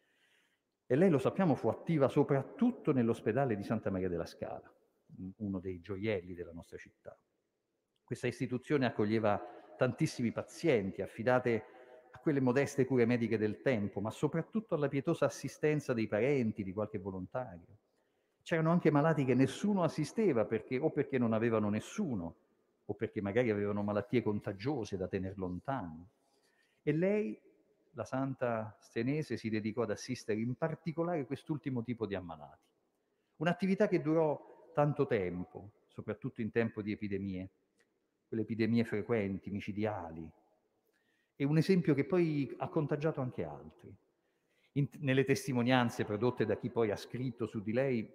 [SPEAKER 2] E lei, lo sappiamo, fu attiva soprattutto nell'ospedale di Santa Maria della Scala, uno dei gioielli della nostra città. Questa istituzione accoglieva tantissimi pazienti, affidate a quelle modeste cure mediche del tempo, ma soprattutto alla pietosa assistenza dei parenti, di qualche volontario. C'erano anche malati che nessuno assisteva perché non avevano nessuno, o perché magari avevano malattie contagiose da tener lontani. E lei, la santa senese, si dedicò ad assistere in particolare quest'ultimo tipo di ammalati. Un'attività che durò tanto tempo, soprattutto in tempo di epidemie, quelle epidemie frequenti, micidiali, e un esempio che poi ha contagiato anche altri. Nelle testimonianze prodotte da chi poi ha scritto su di lei,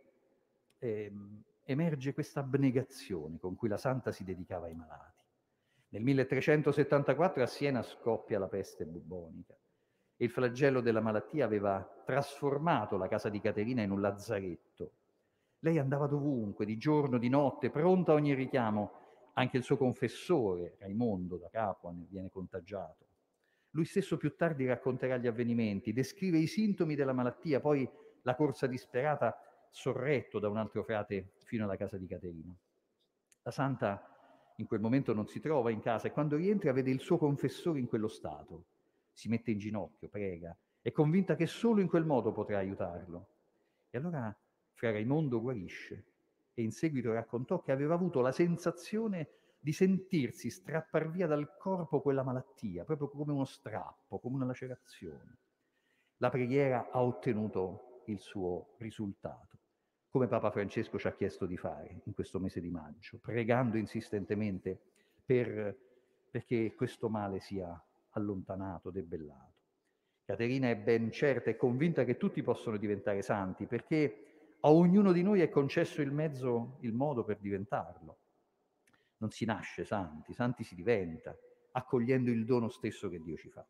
[SPEAKER 2] emerge questa abnegazione con cui la santa si dedicava ai malati. Nel 1374 a Siena scoppia la peste bubbonica e il flagello della malattia aveva trasformato la casa di Caterina in un lazzaretto. Lei andava dovunque, di giorno, di notte, pronta a ogni richiamo. Anche il suo confessore, Raimondo da Capua, ne viene contagiato. Lui stesso più tardi racconterà gli avvenimenti, descrive i sintomi della malattia, poi la corsa disperata, sorretto da un altro frate fino alla casa di Caterina. La santa in quel momento non si trova in casa e quando rientra vede il suo confessore in quello stato. Si mette in ginocchio, prega, è convinta che solo in quel modo potrà aiutarlo. E allora Fra Raimondo guarisce e in seguito raccontò che aveva avuto la sensazione di sentirsi strappar via dal corpo quella malattia, proprio come uno strappo, come una lacerazione. La preghiera ha ottenuto il suo risultato, come Papa Francesco ci ha chiesto di fare in questo mese di maggio, pregando insistentemente perché questo male sia allontanato, debellato. Caterina è ben certa e convinta che tutti possono diventare santi, perché a ognuno di noi è concesso il modo per diventarlo. Non si nasce santi, santi si diventa, accogliendo il dono stesso che Dio ci fa.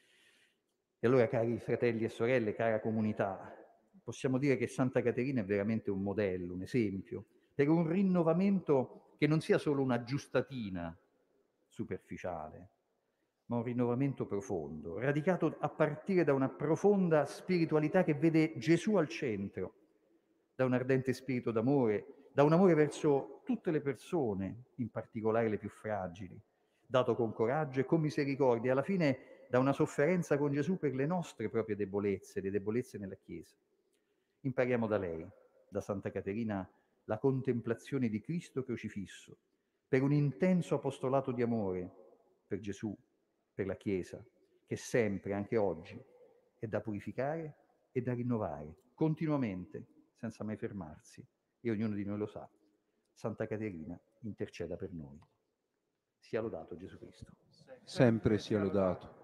[SPEAKER 2] E allora, cari fratelli e sorelle, cara comunità, possiamo dire che Santa Caterina è veramente un modello, un esempio, per un rinnovamento che non sia solo un'aggiustatina superficiale, ma un rinnovamento profondo, radicato a partire da una profonda spiritualità che vede Gesù al centro, da un ardente spirito d'amore, da un amore verso tutte le persone, in particolare le più fragili, dato con coraggio e con misericordia, alla fine da una sofferenza con Gesù per le nostre proprie debolezze, le debolezze nella Chiesa. Impariamo da lei, da Santa Caterina, la contemplazione di Cristo crocifisso, per un intenso apostolato di amore per Gesù, per la Chiesa, che sempre, anche oggi, è da purificare e da rinnovare, continuamente, senza mai fermarsi. E ognuno di noi lo sa. Santa Caterina interceda per noi. Sia lodato Gesù Cristo.
[SPEAKER 1] Sempre sia lodato.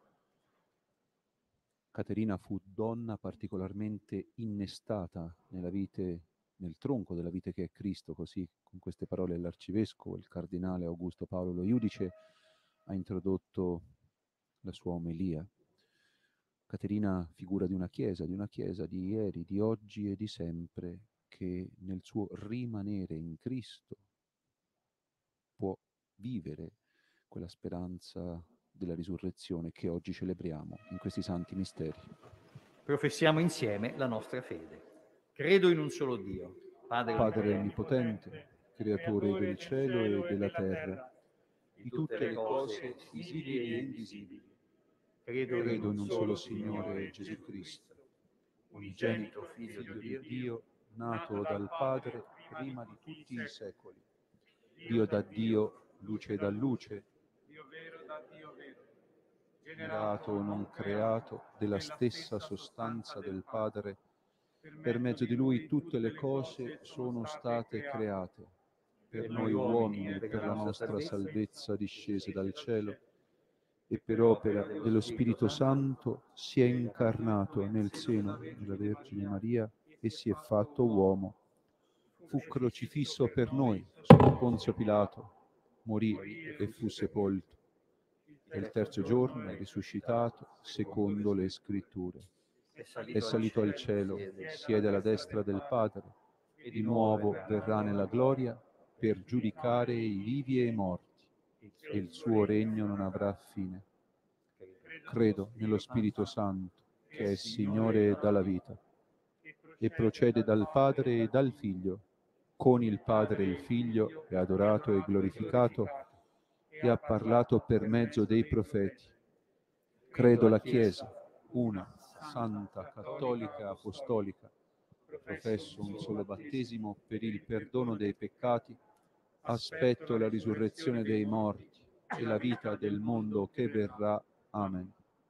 [SPEAKER 1] Caterina fu donna particolarmente innestata nel tronco della vite che è Cristo, così con queste parole l'arcivescovo, il cardinale Augusto Paolo Lo Iudice, ha introdotto la sua omelia. Caterina, figura di una chiesa di ieri, di oggi e di sempre, che nel suo rimanere in Cristo può vivere quella speranza della risurrezione che oggi celebriamo in questi santi misteri.
[SPEAKER 2] Professiamo insieme la nostra fede. Credo in un solo Dio, Padre
[SPEAKER 1] Onnipotente, creatore del cielo e della terra, di tutte le cose visibili e invisibili. Credo in un solo Signore Gesù Cristo, unigenito Figlio di Dio, nato dal Padre prima di tutti i secoli. Dio da Dio, luce da luce,
[SPEAKER 3] Dio vero da Dio vero,
[SPEAKER 1] generato non creato, della stessa sostanza del Padre. Per mezzo di Lui tutte le cose sono state create. Per noi uomini e per la nostra salvezza discese dal cielo. e per opera dello Spirito Santo si è incarnato nel seno della Vergine Maria e si è fatto uomo. Fu crocifisso per noi sotto Ponzio Pilato, morì e fu sepolto. E il terzo giorno è risuscitato secondo le Scritture. È salito al cielo, siede alla destra del Padre, e di nuovo verrà nella gloria per giudicare i vivi e i morti, e il suo regno non avrà fine. Credo nello Spirito Santo, che è Signore dalla vita, e procede dal Padre e dal Figlio, con il Padre e il Figlio è adorato e glorificato, e ha parlato per mezzo dei profeti. Credo la Chiesa, una, santa, cattolica, apostolica. Professo un solo battesimo per il perdono dei peccati. Aspetto la risurrezione dei morti e la vita del mondo che verrà. Amen.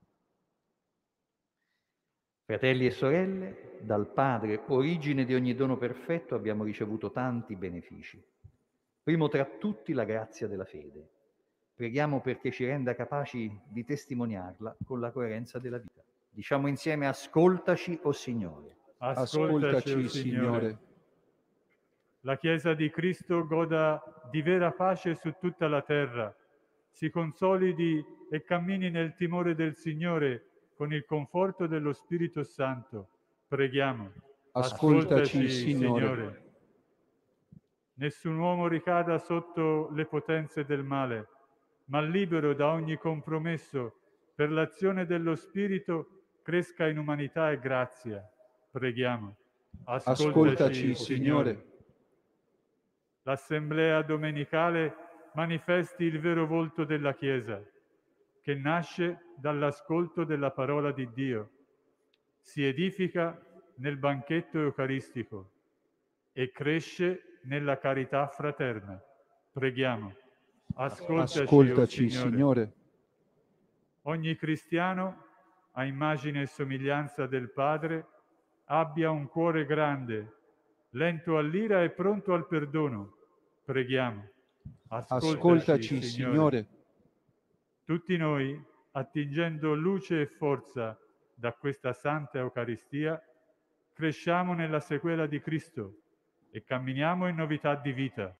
[SPEAKER 2] Fratelli e sorelle, dal Padre, origine di ogni dono perfetto, abbiamo ricevuto tanti benefici. Primo tra tutti la grazia della fede. Preghiamo perché ci renda capaci di testimoniarla con la coerenza della vita. Diciamo insieme: ascoltaci, o Signore.
[SPEAKER 1] Ascoltaci,
[SPEAKER 5] o
[SPEAKER 1] Signore.
[SPEAKER 5] La Chiesa di Cristo goda di vera pace su tutta la terra, si consolidi e cammini nel timore del Signore con il conforto dello Spirito Santo. Preghiamo.
[SPEAKER 1] Ascoltaci, Signore.
[SPEAKER 5] Nessun uomo ricada sotto le potenze del male, ma libero da ogni compromesso, per l'azione dello Spirito cresca in umanità e grazia. Preghiamo.
[SPEAKER 1] Ascoltaci, Signore.
[SPEAKER 5] L'assemblea domenicale manifesti il vero volto della Chiesa, che nasce dall'ascolto della parola di Dio, si edifica nel banchetto eucaristico e cresce nella carità fraterna. Preghiamo.
[SPEAKER 1] Ascoltaci, Signore.
[SPEAKER 5] Ogni cristiano, a immagine e somiglianza del Padre, abbia un cuore grande, lento all'ira e pronto al perdono. Preghiamo.
[SPEAKER 1] Ascoltaci, Signore.
[SPEAKER 5] Tutti noi, attingendo luce e forza da questa Santa Eucaristia, cresciamo nella sequela di Cristo e camminiamo in novità di vita.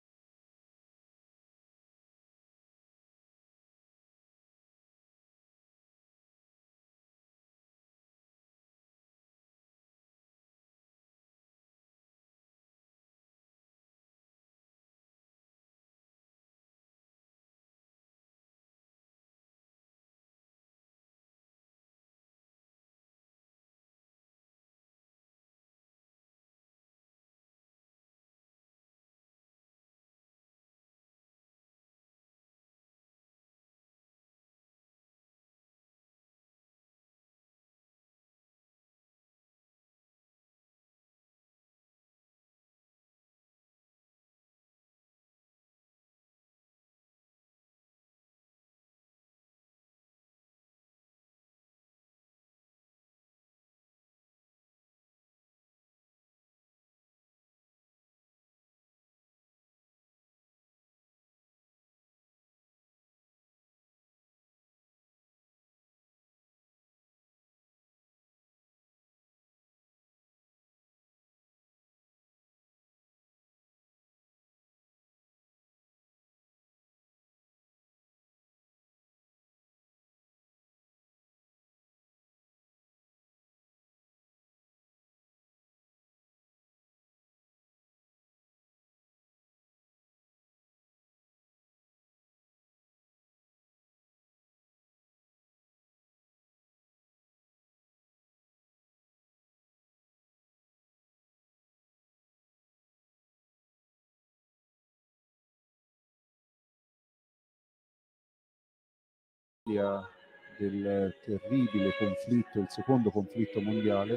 [SPEAKER 1] Del terribile conflitto, il secondo conflitto mondiale,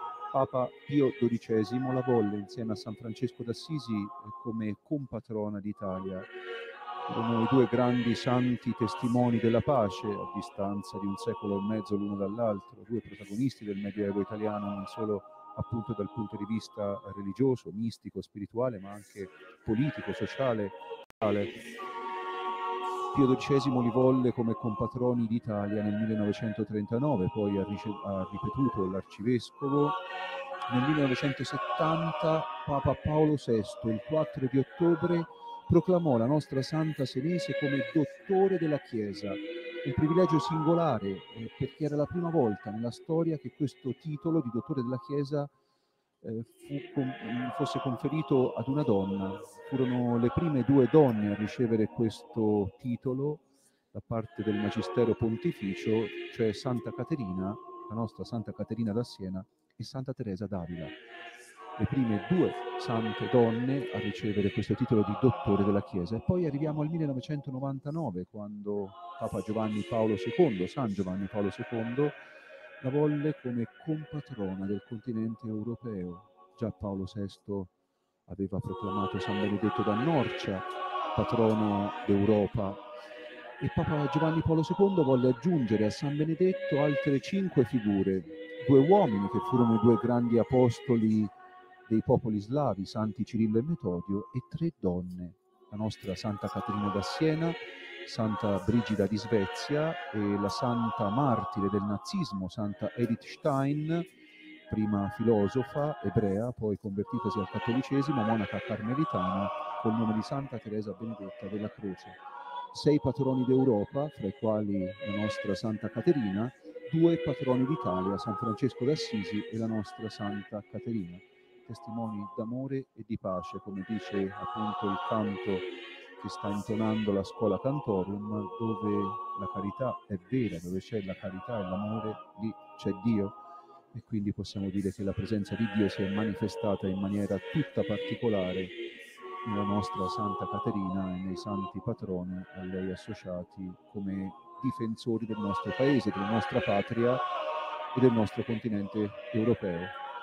[SPEAKER 1] Papa Pio XII la volle insieme a San Francesco d'Assisi come compatrona d'Italia. Erano i due grandi santi testimoni della pace a distanza di un secolo e mezzo l'uno dall'altro, due protagonisti del Medioevo italiano, non solo appunto dal punto di vista religioso, mistico, spirituale, ma anche politico, sociale. Pio XII li volle come compatroni d'Italia nel 1939, poi ha ripetuto l'arcivescovo. Nel 1970 Papa Paolo VI, il 4 di ottobre, proclamò la nostra Santa Senese come dottore della Chiesa, un privilegio singolare perché era la prima volta nella storia che questo titolo di dottore della Chiesa fosse conferito ad una donna. Furono le prime 2 donne a ricevere questo titolo da parte del Magistero Pontificio, cioè Santa Caterina, la nostra Santa Caterina da Siena, e Santa Teresa d'Avila. Le prime 2 sante donne a ricevere questo titolo di dottore della Chiesa. E poi arriviamo al 1999, quando Papa Giovanni Paolo II, San Giovanni Paolo II, la volle come compatrona del continente europeo. Già Paolo VI aveva proclamato San Benedetto da Norcia patrono d'Europa, e Papa Giovanni Paolo II volle aggiungere a San Benedetto altre 5 figure, 2 uomini che furono i 2 grandi apostoli dei popoli slavi, Santi Cirillo e Metodio, e 3 donne, la nostra Santa Caterina da Siena, Santa Brigida di Svezia e la Santa Martire del nazismo, Santa Edith Stein, prima filosofa ebrea, poi convertitasi al cattolicesimo, monaca carmelitana, col nome di Santa Teresa Benedetta della Croce. 6 patroni d'Europa, fra i quali la nostra Santa Caterina, 2 patroni d'Italia, San Francesco d'Assisi e la nostra Santa Caterina, testimoni d'amore e di pace, come dice appunto il canto che sta intonando la scuola Cantorium, dove la carità è vera, dove c'è la carità e l'amore, lì c'è Dio, e quindi possiamo dire che la presenza di Dio si è manifestata in maniera tutta particolare nella nostra Santa Caterina e nei santi patroni a lei associati come difensori del nostro paese, della nostra patria e del nostro continente europeo.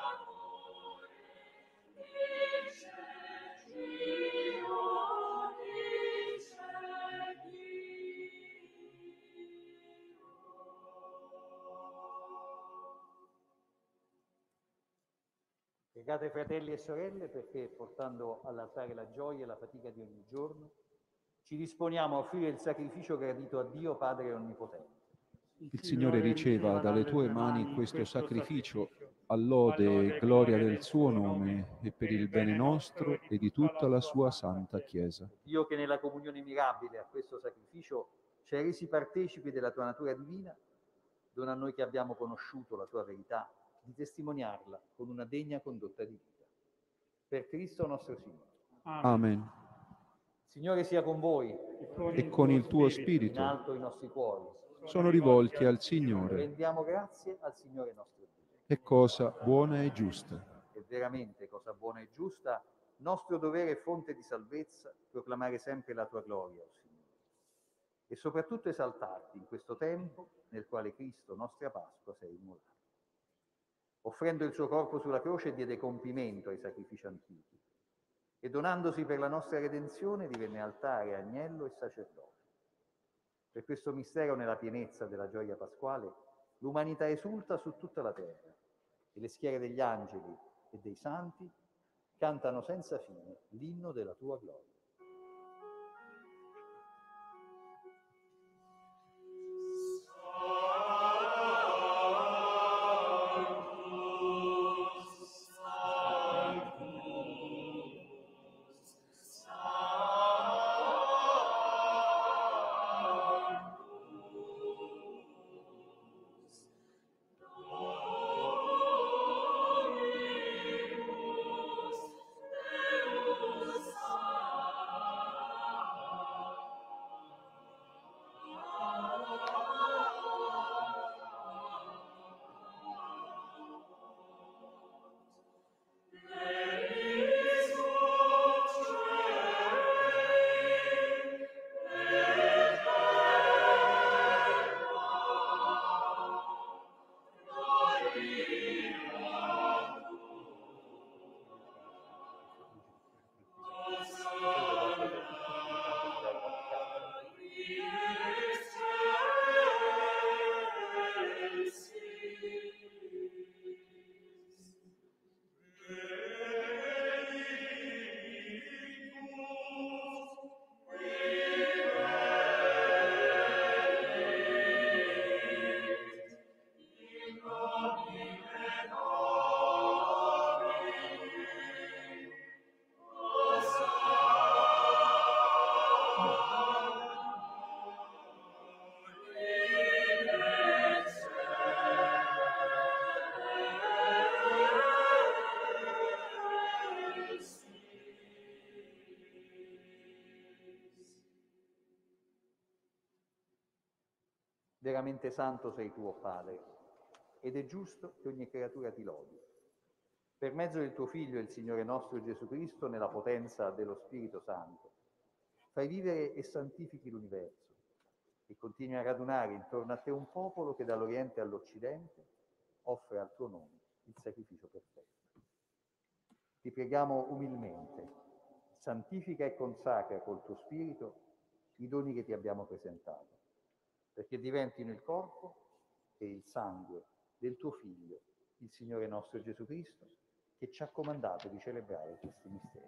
[SPEAKER 2] Pregate fratelli e sorelle perché, portando all'altare la gioia e la fatica di ogni giorno, ci disponiamo a offrire il sacrificio gradito a Dio Padre Onnipotente.
[SPEAKER 1] Il Signore riceva dalle tue mani questo sacrificio all'ode e gloria del suo nome e per il bene nostro e di tutta la sua santa Chiesa.
[SPEAKER 2] Dio, che nella comunione mirabile a questo sacrificio ci hai resi partecipi della tua natura divina, dona a noi che abbiamo conosciuto la tua verità di testimoniarla con una degna condotta di vita. Per Cristo nostro Signore.
[SPEAKER 1] Amen.
[SPEAKER 2] Signore sia con voi
[SPEAKER 1] E con il tuo
[SPEAKER 2] in
[SPEAKER 1] spirito
[SPEAKER 2] alto i nostri cuori.
[SPEAKER 1] sono rivolti al Signore.
[SPEAKER 2] Rendiamo grazie al Signore nostro Dio.
[SPEAKER 1] È cosa buona e giusta.
[SPEAKER 2] È veramente cosa buona e giusta, nostro dovere e fonte di salvezza, proclamare sempre la tua gloria, o Signore, e soprattutto esaltarti in questo tempo nel quale Cristo, nostra Pasqua, sei immolato. Offrendo il suo corpo sulla croce diede compimento ai sacrifici antichi e donandosi per la nostra redenzione divenne altare, agnello e sacerdote. Per questo mistero, nella pienezza della gioia pasquale, l'umanità esulta su tutta la terra e le schiere degli angeli e dei santi cantano senza fine l'inno della tua gloria.
[SPEAKER 6] Deus
[SPEAKER 2] Veramente santo sei tu, o Padre, ed è giusto che ogni creatura ti lodi. Per mezzo del tuo Figlio, il Signore nostro Gesù Cristo, nella potenza dello Spirito Santo, fai vivere e santifichi l'universo e continui a radunare intorno a te un popolo che dall'Oriente all'Occidente offre al tuo nome il sacrificio perfetto. Ti preghiamo umilmente, santifica e consacra col tuo Spirito i doni che ti abbiamo presentato, perché diventino il corpo e il sangue del tuo Figlio, il Signore nostro Gesù Cristo, che ci ha comandato di celebrare questi misteri.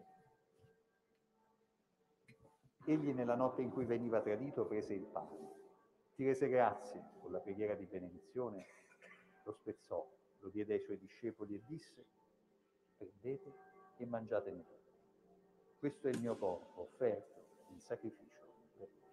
[SPEAKER 2] Egli, nella notte in cui veniva tradito, prese il pane, ti rese grazie con la preghiera di benedizione, lo spezzò, lo diede ai suoi discepoli e disse: prendete e mangiatene tutti. Questo è il mio corpo offerto in sacrificio per voi.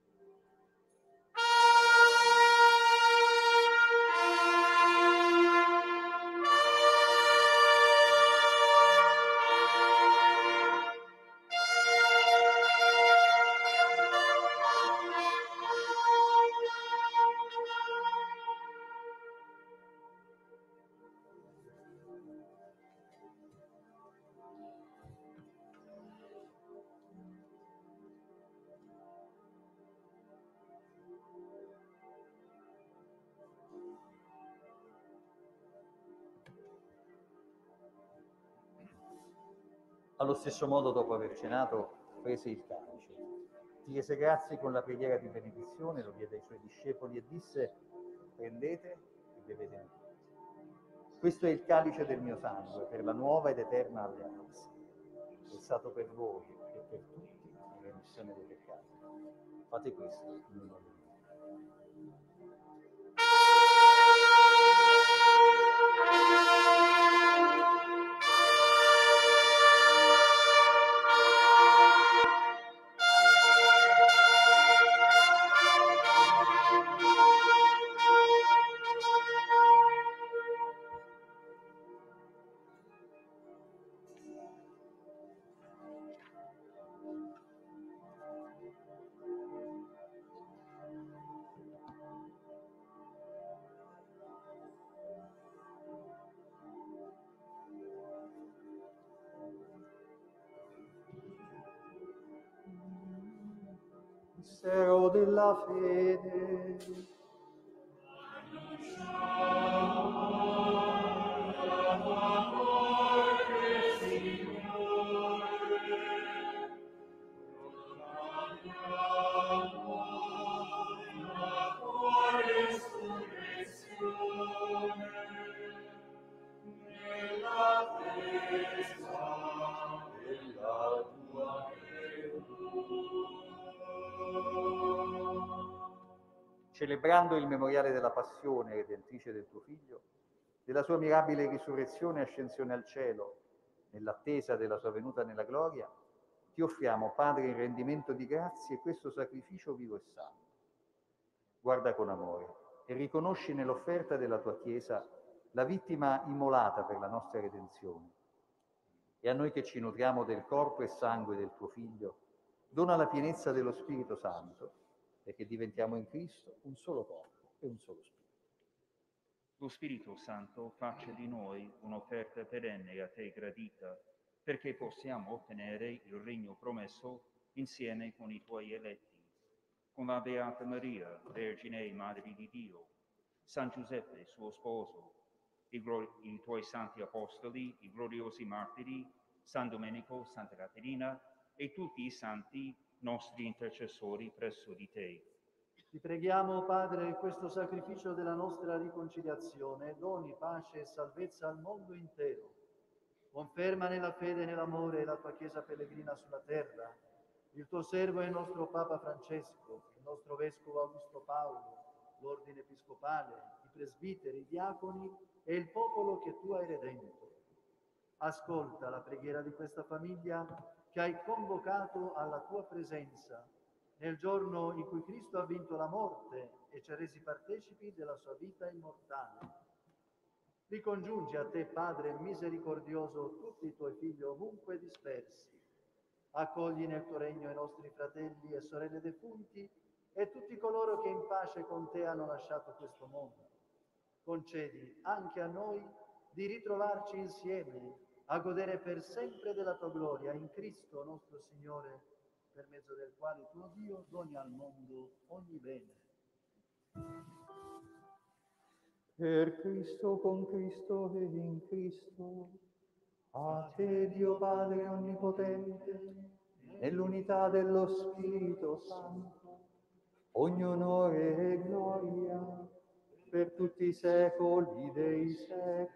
[SPEAKER 2] Allo stesso modo, dopo aver cenato, prese il calice, ti rese grazie con la preghiera di benedizione, lo diede ai suoi discepoli e disse: prendete e bevetene tutti. Questo è il calice del mio sangue, per la nuova ed eterna alleanza, versato per voi e per tutti in remissione dei peccati. Fate questo in memoria di me. Mistero della fede. Celebrando il memoriale della passione redentrice del tuo Figlio, della sua mirabile risurrezione e ascensione al cielo, nell'attesa della sua venuta nella gloria, ti offriamo, Padre, in rendimento di grazie, questo sacrificio vivo e santo. Guarda con amore e riconosci nell'offerta della tua Chiesa la vittima immolata per la nostra redenzione. E a noi che ci nutriamo del corpo e sangue del tuo Figlio, dona la pienezza dello Spirito Santo, perché diventiamo in Cristo un solo corpo e un solo Spirito.
[SPEAKER 6] Lo Spirito Santo faccia di noi un'offerta perenne a te gradita, perché possiamo ottenere il regno promesso insieme con i tuoi eletti, con la Beata Maria, Vergine e Madre di Dio, San Giuseppe, suo sposo, i tuoi santi apostoli, i gloriosi martiri, San Domenico, Santa Caterina e tutti i santi nostri intercessori presso di te.
[SPEAKER 7] Ti preghiamo, Padre, questo sacrificio della nostra riconciliazione doni pace e salvezza al mondo intero. Conferma nella fede e nell'amore la tua Chiesa pellegrina sulla terra, il tuo servo e il nostro Papa Francesco, il nostro Vescovo Augusto Paolo, l'Ordine Episcopale, i presbiteri, i diaconi e il popolo che tu hai redento. Ascolta la preghiera di questa famiglia che hai convocato alla tua presenza nel giorno in cui Cristo ha vinto la morte e ci ha resi partecipi della sua vita immortale. Ricongiungi a te, Padre misericordioso, tutti i tuoi figli ovunque dispersi. Accogli nel tuo regno i nostri fratelli e sorelle defunti e tutti coloro che in pace con te hanno lasciato questo mondo. Concedi anche a noi di ritrovarci insieme, a godere per sempre della tua gloria, in Cristo nostro Signore, per mezzo del quale tuo Dio doni al mondo ogni bene.
[SPEAKER 8] Per Cristo, con Cristo e in Cristo, a te Dio Padre Onnipotente, nell'unità dello Spirito Santo, ogni onore e gloria per tutti i secoli dei secoli.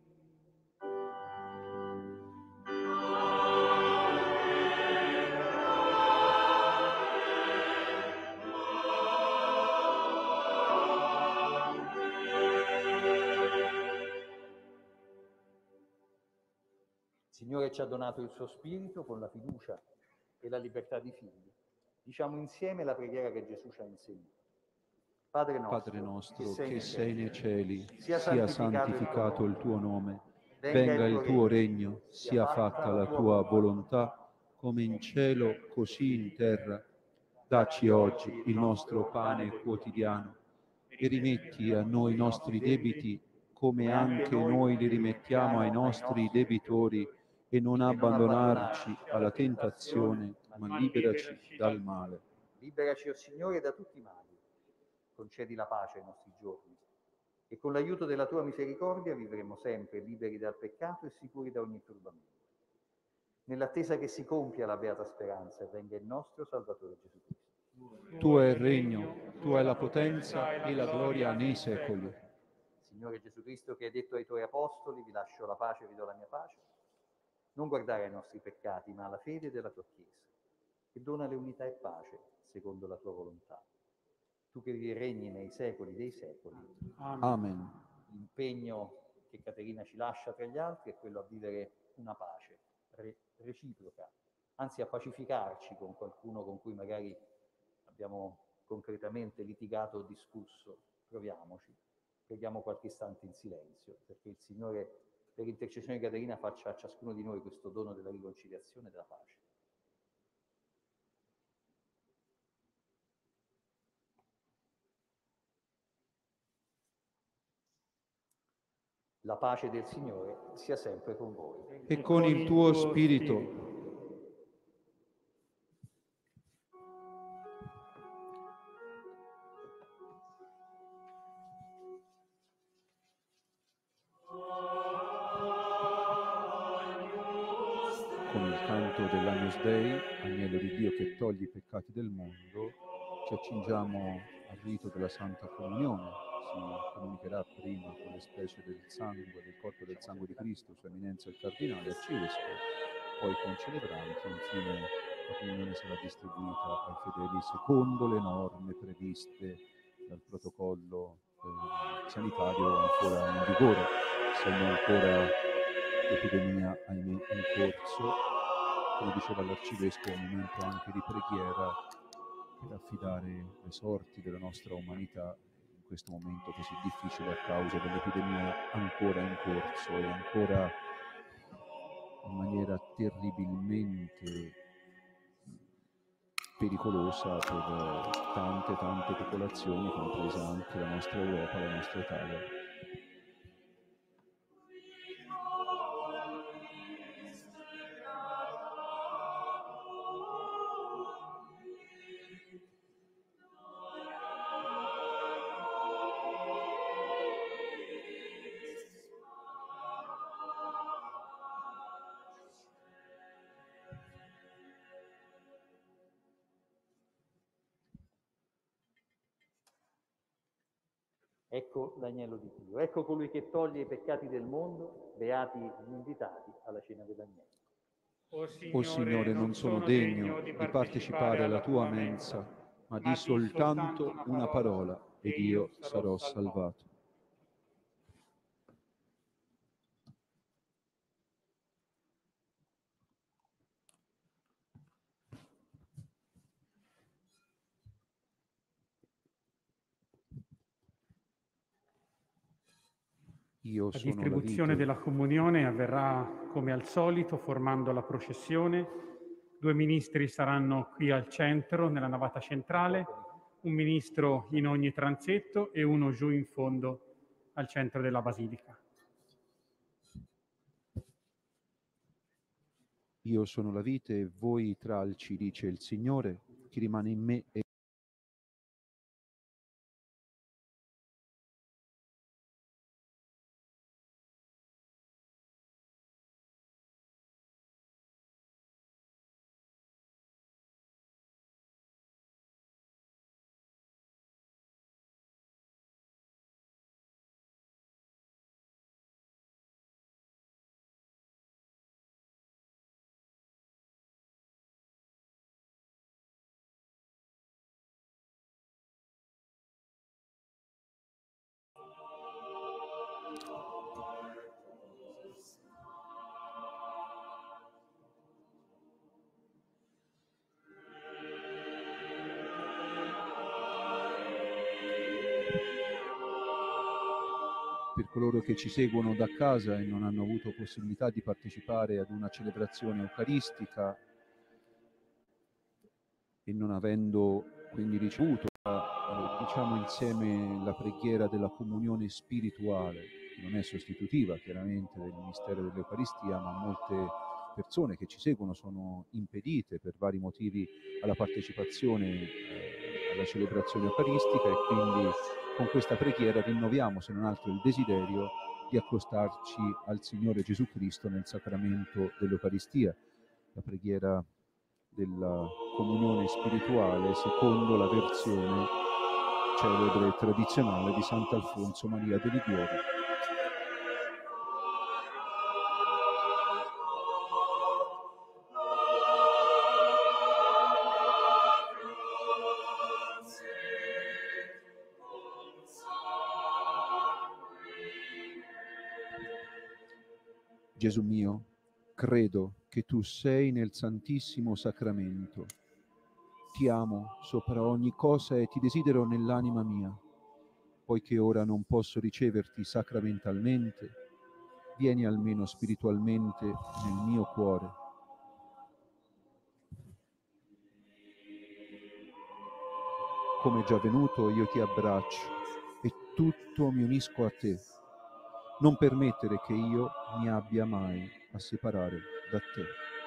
[SPEAKER 2] Il Signore ci ha donato il suo Spirito con la fiducia e la libertà di figli. Diciamo insieme la preghiera che Gesù ci ha insegnato. Padre nostro
[SPEAKER 1] che sei nei cieli,
[SPEAKER 2] sia
[SPEAKER 1] sia santificato il tuo nome, venga il tuo regno, sia fatta la tua volontà, come in cielo, così in terra. Dacci oggi il nostro pane quotidiano e rimetti a noi i nostri debiti, come anche noi li rimettiamo ai nostri debitori, e non abbandonarci alla tentazione, ma liberaci dal male.
[SPEAKER 2] Liberaci, o Signore, da tutti i mali. Concedi la pace ai nostri giorni e con l'aiuto della tua misericordia vivremo sempre liberi dal peccato e sicuri da ogni turbamento. Nell'attesa che si compia la beata speranza e venga il nostro Salvatore Gesù Cristo.
[SPEAKER 1] Tuo è il regno, tua è la potenza e la gloria nei secoli.
[SPEAKER 2] Signore Gesù Cristo, che hai detto ai tuoi apostoli: vi lascio la pace, vi do la mia pace, non guardare ai nostri peccati, ma alla fede della tua Chiesa, che dona le unità e pace secondo la tua volontà. Tu che vivi e regni nei secoli dei secoli.
[SPEAKER 1] Amen.
[SPEAKER 2] L'impegno che Caterina ci lascia tra gli altri è quello a vivere una pace reciproca, anzi a pacificarci con qualcuno con cui magari abbiamo concretamente litigato o discusso. Proviamoci, preghiamo qualche istante in silenzio, perché il Signore, per intercessione di Caterina, faccia a ciascuno di noi questo dono della riconciliazione e della pace. La pace del Signore sia sempre con voi.
[SPEAKER 1] E con il tuo spirito. Con il canto dell'Agnus Dei, agnello di Dio che toglie i peccati del mondo, ci accingiamo al rito della Santa Comunione. Si comunicherà prima con le specie del sangue, del corpo e del sangue di Cristo, Sua Eminenza il Cardinale Arcivescovo, poi con celebranti, infine la comunione sarà distribuita ai fedeli secondo le norme previste dal protocollo sanitario ancora in vigore. Siamo ancora l'epidemia, ahimè, in corso. Come diceva l'Arcivescovo, è un momento anche di preghiera per affidare le sorti della nostra umanità in questo momento così difficile a causa dell'epidemia ancora in corso e ancora in maniera terribilmente pericolosa per tante popolazioni, compresa anche la nostra Europa, la nostra Italia.
[SPEAKER 2] Ecco l'agnello di Dio, ecco colui che toglie i peccati del mondo, beati gli invitati alla cena dell'agnello.
[SPEAKER 1] O Signore, non sono degno di partecipare alla tua mensa, ma di soltanto una parola ed io sarò salvato. Io
[SPEAKER 9] La
[SPEAKER 1] sono
[SPEAKER 9] distribuzione della comunione avverrà come al solito formando la processione. 2 ministri saranno qui al centro, nella navata centrale, un ministro in ogni transetto e uno giù in fondo al centro della basilica.
[SPEAKER 1] Io sono la vite e voi i tralci, dice il Signore, chi rimane in me e per coloro che ci seguono da casa e non hanno avuto possibilità di partecipare ad una celebrazione eucaristica e non avendo quindi ricevuto, diciamo insieme la preghiera della comunione spirituale, che non è sostitutiva chiaramente del mistero dell'Eucaristia, ma molte persone che ci seguono sono impedite per vari motivi alla partecipazione alla celebrazione eucaristica, e quindi con questa preghiera rinnoviamo, se non altro, il desiderio di accostarci al Signore Gesù Cristo nel sacramento dell'Eucaristia, la preghiera della comunione spirituale secondo la versione celebre e tradizionale di Sant'Alfonso Maria de Liguori. Gesù mio, credo che tu sei nel Santissimo Sacramento. Ti amo sopra ogni cosa e ti desidero nell'anima mia. Poiché ora non posso riceverti sacramentalmente, vieni almeno spiritualmente nel mio cuore. Come già venuto, io ti abbraccio e tutto mi unisco a te. Non permettere che io mi abbia mai a separare da te.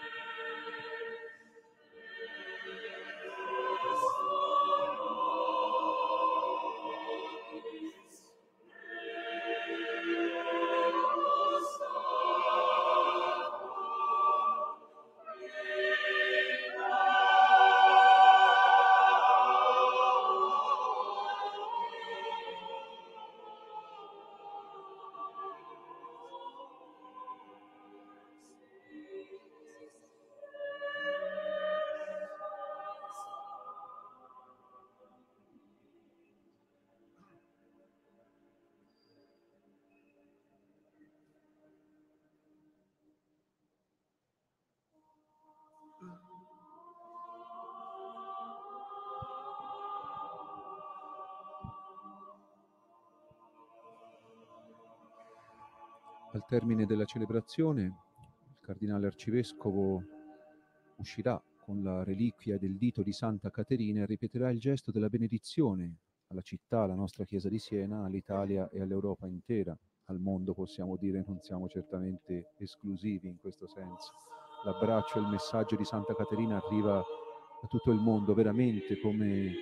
[SPEAKER 1] Al termine della celebrazione, il cardinale arcivescovo uscirà con la reliquia del dito di Santa Caterina e ripeterà il gesto della benedizione alla città, alla nostra Chiesa di Siena, all'Italia e all'Europa intera. Al mondo, possiamo dire, non siamo certamente esclusivi in questo senso. L'abbraccio e il messaggio di Santa Caterina arriva a tutto il mondo, veramente, come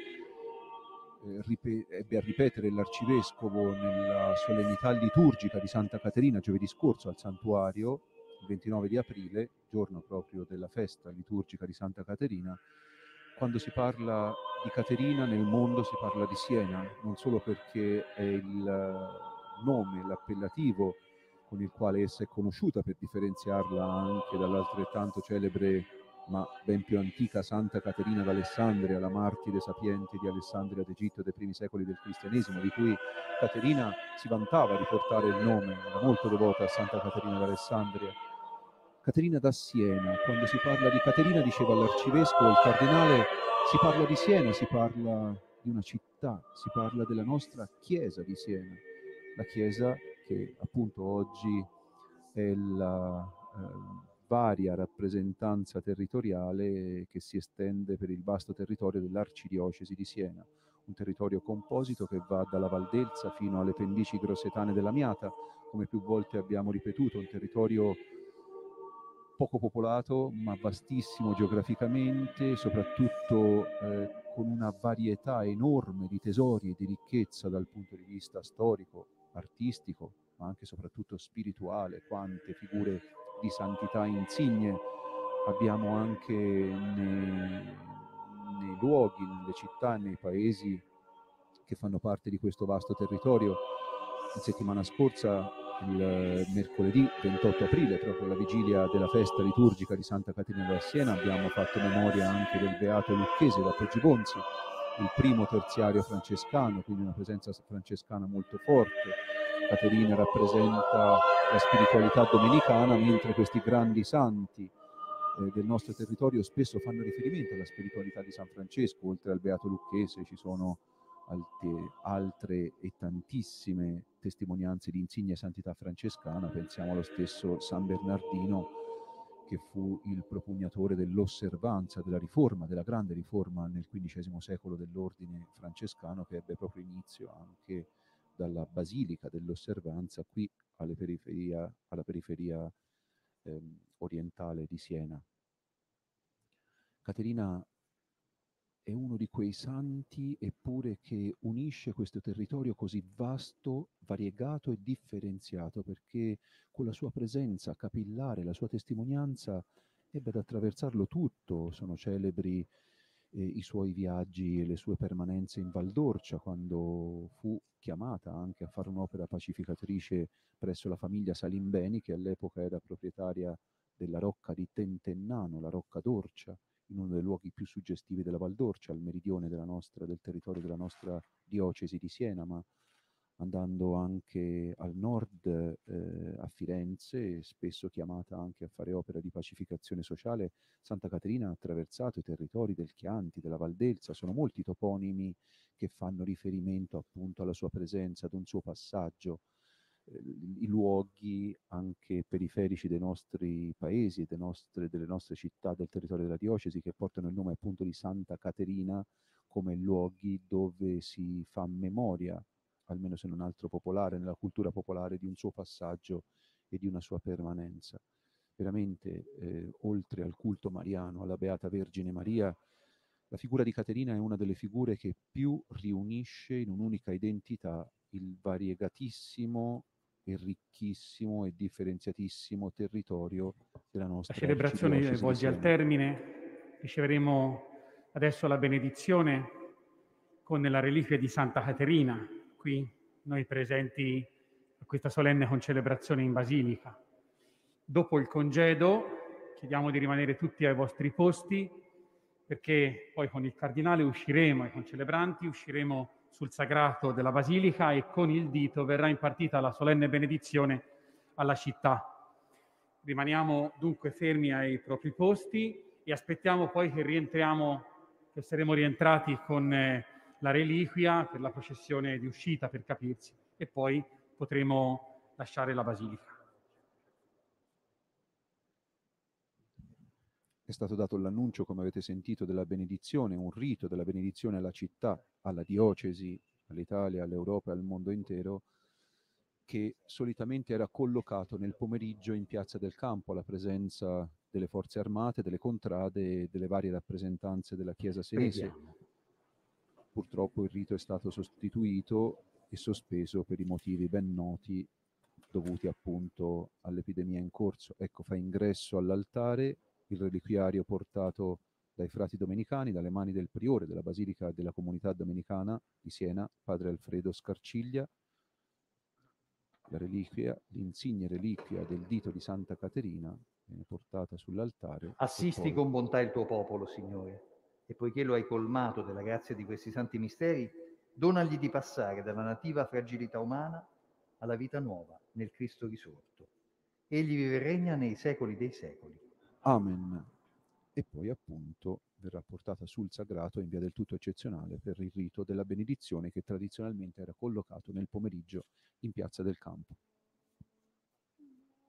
[SPEAKER 1] ebbe a ripetere l'arcivescovo nella solennità liturgica di Santa Caterina giovedì scorso al santuario, il 29 di aprile, giorno proprio della festa liturgica di Santa Caterina. Quando si parla di Caterina nel mondo si parla di Siena, non solo perché è il nome, l'appellativo con il quale essa è conosciuta, per differenziarla anche dall'altrettanto celebre ma ben più antica Santa Caterina d'Alessandria, la martire sapiente di Alessandria d'Egitto dei primi secoli del cristianesimo, di cui Caterina si vantava di portare il nome, era molto devota a Santa Caterina d'Alessandria. Caterina da Siena, quando si parla di Caterina, diceva l'arcivescovo, il cardinale, si parla di Siena, si parla di una città, si parla della nostra Chiesa di Siena, la Chiesa che appunto oggi è la varia rappresentanza territoriale che si estende per il vasto territorio dell'arcidiocesi di Siena, un territorio composito che va dalla Valdelsa fino alle pendici grossetane della Miata, come più volte abbiamo ripetuto, un territorio poco popolato ma vastissimo geograficamente, soprattutto con una varietà enorme di tesori e di ricchezza dal punto di vista storico, artistico, ma anche e soprattutto spirituale. Quante figure di santità insigne abbiamo anche nei luoghi, nelle città, nei paesi che fanno parte di questo vasto territorio. La settimana scorsa, il mercoledì 28 aprile, proprio la vigilia della festa liturgica di Santa Caterina da Siena, abbiamo fatto memoria anche del beato Lucchese da Poggibonsi, il primo terziario francescano, quindi una presenza francescana molto forte. Caterina rappresenta la spiritualità domenicana, mentre questi grandi santi del nostro territorio spesso fanno riferimento alla spiritualità di San Francesco. Oltre al beato Lucchese ci sono altre e tantissime testimonianze di insigne santità francescana. Pensiamo allo stesso San Bernardino, che fu il propugnatore dell'osservanza della riforma, della grande riforma nel XV secolo dell'ordine francescano, che ebbe proprio inizio anche dalla Basilica dell'Osservanza qui alla periferia orientale di Siena. Caterina è uno di quei santi, eppure, che unisce questo territorio così vasto, variegato e differenziato, perché con la sua presenza capillare, la sua testimonianza, ebbe ad attraversarlo tutto. Sono celebri i suoi viaggi e le sue permanenze in Val d'Orcia, quando fu chiamata anche a fare un'opera pacificatrice presso la famiglia Salimbeni, che all'epoca era proprietaria della rocca di Tentennano, la rocca d'Orcia, in uno dei luoghi più suggestivi della Val d'Orcia, al meridione del territorio della nostra diocesi di Siena, ma andando anche al nord, a Firenze, spesso chiamata anche a fare opera di pacificazione sociale. Santa Caterina ha attraversato i territori del Chianti, della Valdelsa. Sono molti toponimi che fanno riferimento appunto alla sua presenza, ad un suo passaggio. I luoghi anche periferici dei nostri paesi e delle nostre città, del territorio della diocesi, che portano il nome appunto di Santa Caterina, come luoghi dove si fa memoria, almeno se non altro popolare, nella cultura popolare, di un suo passaggio e di una sua permanenza. Veramente, oltre al culto mariano, alla Beata Vergine Maria, la figura di Caterina è una delle figure che più riunisce in un'unica identità il variegatissimo e ricchissimo e differenziatissimo territorio della nostra
[SPEAKER 9] La celebrazione
[SPEAKER 1] arcidiocesi di
[SPEAKER 9] volge al
[SPEAKER 1] Siena.
[SPEAKER 9] termine. Riceveremo adesso la benedizione con la reliquia di Santa Caterina, qui noi presenti a questa solenne concelebrazione in Basilica. Dopo il congedo chiediamo di rimanere tutti ai vostri posti, perché poi con il Cardinale usciremo, e con i celebranti usciremo sul sagrato della Basilica, e con il dito verrà impartita la solenne benedizione alla città. Rimaniamo dunque fermi ai propri posti e aspettiamo poi che saremo rientrati con la reliquia per la processione di uscita, per capirsi, e poi potremo lasciare la Basilica.
[SPEAKER 1] È stato dato l'annuncio, come avete sentito, della benedizione, un rito della benedizione alla città, alla diocesi, all'Italia, all'Europa e al mondo intero, che solitamente era collocato nel pomeriggio in Piazza del Campo, alla presenza delle forze armate, delle contrade e delle varie rappresentanze della Chiesa senese. Purtroppo il rito è stato sostituito e sospeso per i motivi ben noti dovuti appunto all'epidemia in corso. Ecco, fa ingresso all'altare il reliquiario portato dai frati domenicani, dalle mani del priore della Basilica della Comunità Domenicana di Siena, padre Alfredo Scarciglia. La reliquia, l'insigne reliquia del dito di Santa Caterina, viene portata sull'altare.
[SPEAKER 2] Assisti con bontà il tuo popolo, Signore, e poiché lo hai colmato della grazia di questi santi misteri, donagli di passare dalla nativa fragilità umana alla vita nuova nel Cristo risorto. Egli vive e regna nei secoli dei secoli.
[SPEAKER 1] Amen. E poi appunto verrà portata sul sagrato in via del tutto eccezionale per il rito della benedizione, che tradizionalmente era collocato nel pomeriggio in Piazza del Campo.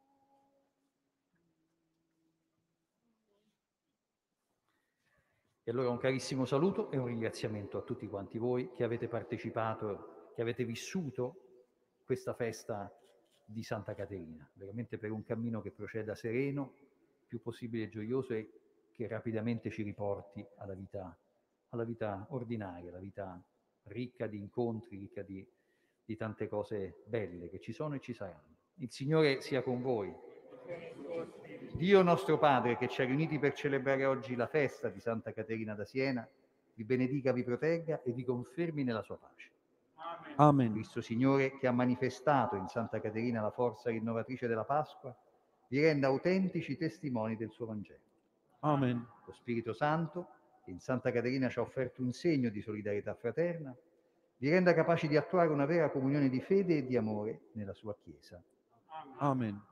[SPEAKER 2] E allora un carissimo saluto e un ringraziamento a tutti quanti voi che avete partecipato, che avete vissuto questa festa di Santa Caterina, veramente per un cammino che proceda sereno, più possibile gioioso e che rapidamente ci riporti alla vita ordinaria, alla vita ricca di incontri, ricca di tante cose belle che ci sono e ci saranno. Il Signore sia con voi. Dio nostro Padre, che ci ha riuniti per celebrare oggi la festa di Santa Caterina da Siena, vi benedica, vi protegga e vi confermi nella sua pace.
[SPEAKER 1] Amen.
[SPEAKER 2] Cristo Signore, che ha manifestato in Santa Caterina la forza rinnovatrice della Pasqua, vi renda autentici testimoni del suo Vangelo.
[SPEAKER 1] Amen.
[SPEAKER 2] Lo Spirito Santo, che in Santa Caterina ci ha offerto un segno di solidarietà fraterna, vi renda capaci di attuare una vera comunione di fede e di amore nella sua Chiesa.
[SPEAKER 1] Amen.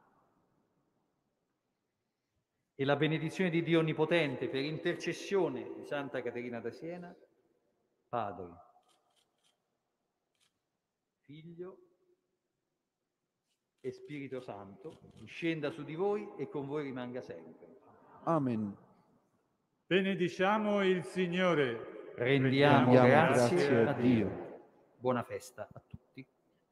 [SPEAKER 2] E la benedizione di Dio Onnipotente, per intercessione di Santa Caterina da Siena, Padre, Figlio e Spirito Santo, discenda su di voi e con voi rimanga sempre.
[SPEAKER 1] Amen.
[SPEAKER 5] Benediciamo il Signore.
[SPEAKER 2] Rendiamo grazie a Dio. Buona festa a tutti.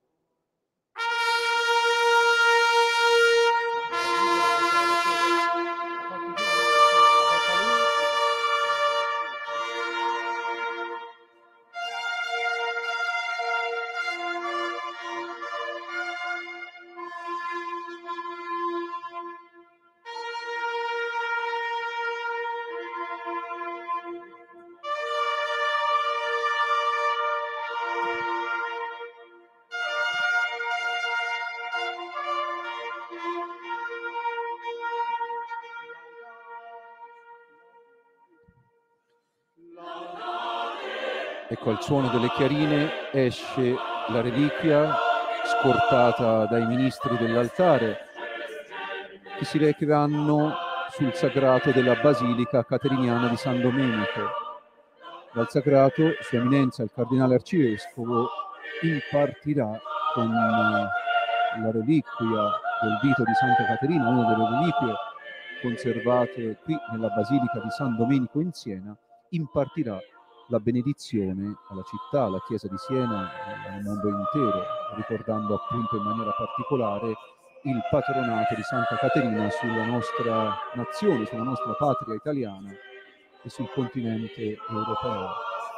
[SPEAKER 1] Ecco, al suono delle chiarine esce la reliquia scortata dai ministri dell'altare che si recheranno sul sagrato della Basilica Cateriniana di San Domenico. Dal sagrato, Sua Eminenza il Cardinale Arcivescovo impartirà con la reliquia del dito di Santa Caterina, una delle reliquie conservate qui nella Basilica di San Domenico in Siena, impartirà la benedizione alla città, alla Chiesa di Siena, al mondo intero, ricordando appunto in maniera particolare il patronato di Santa Caterina sulla nostra nazione, sulla nostra patria italiana e sul continente europeo.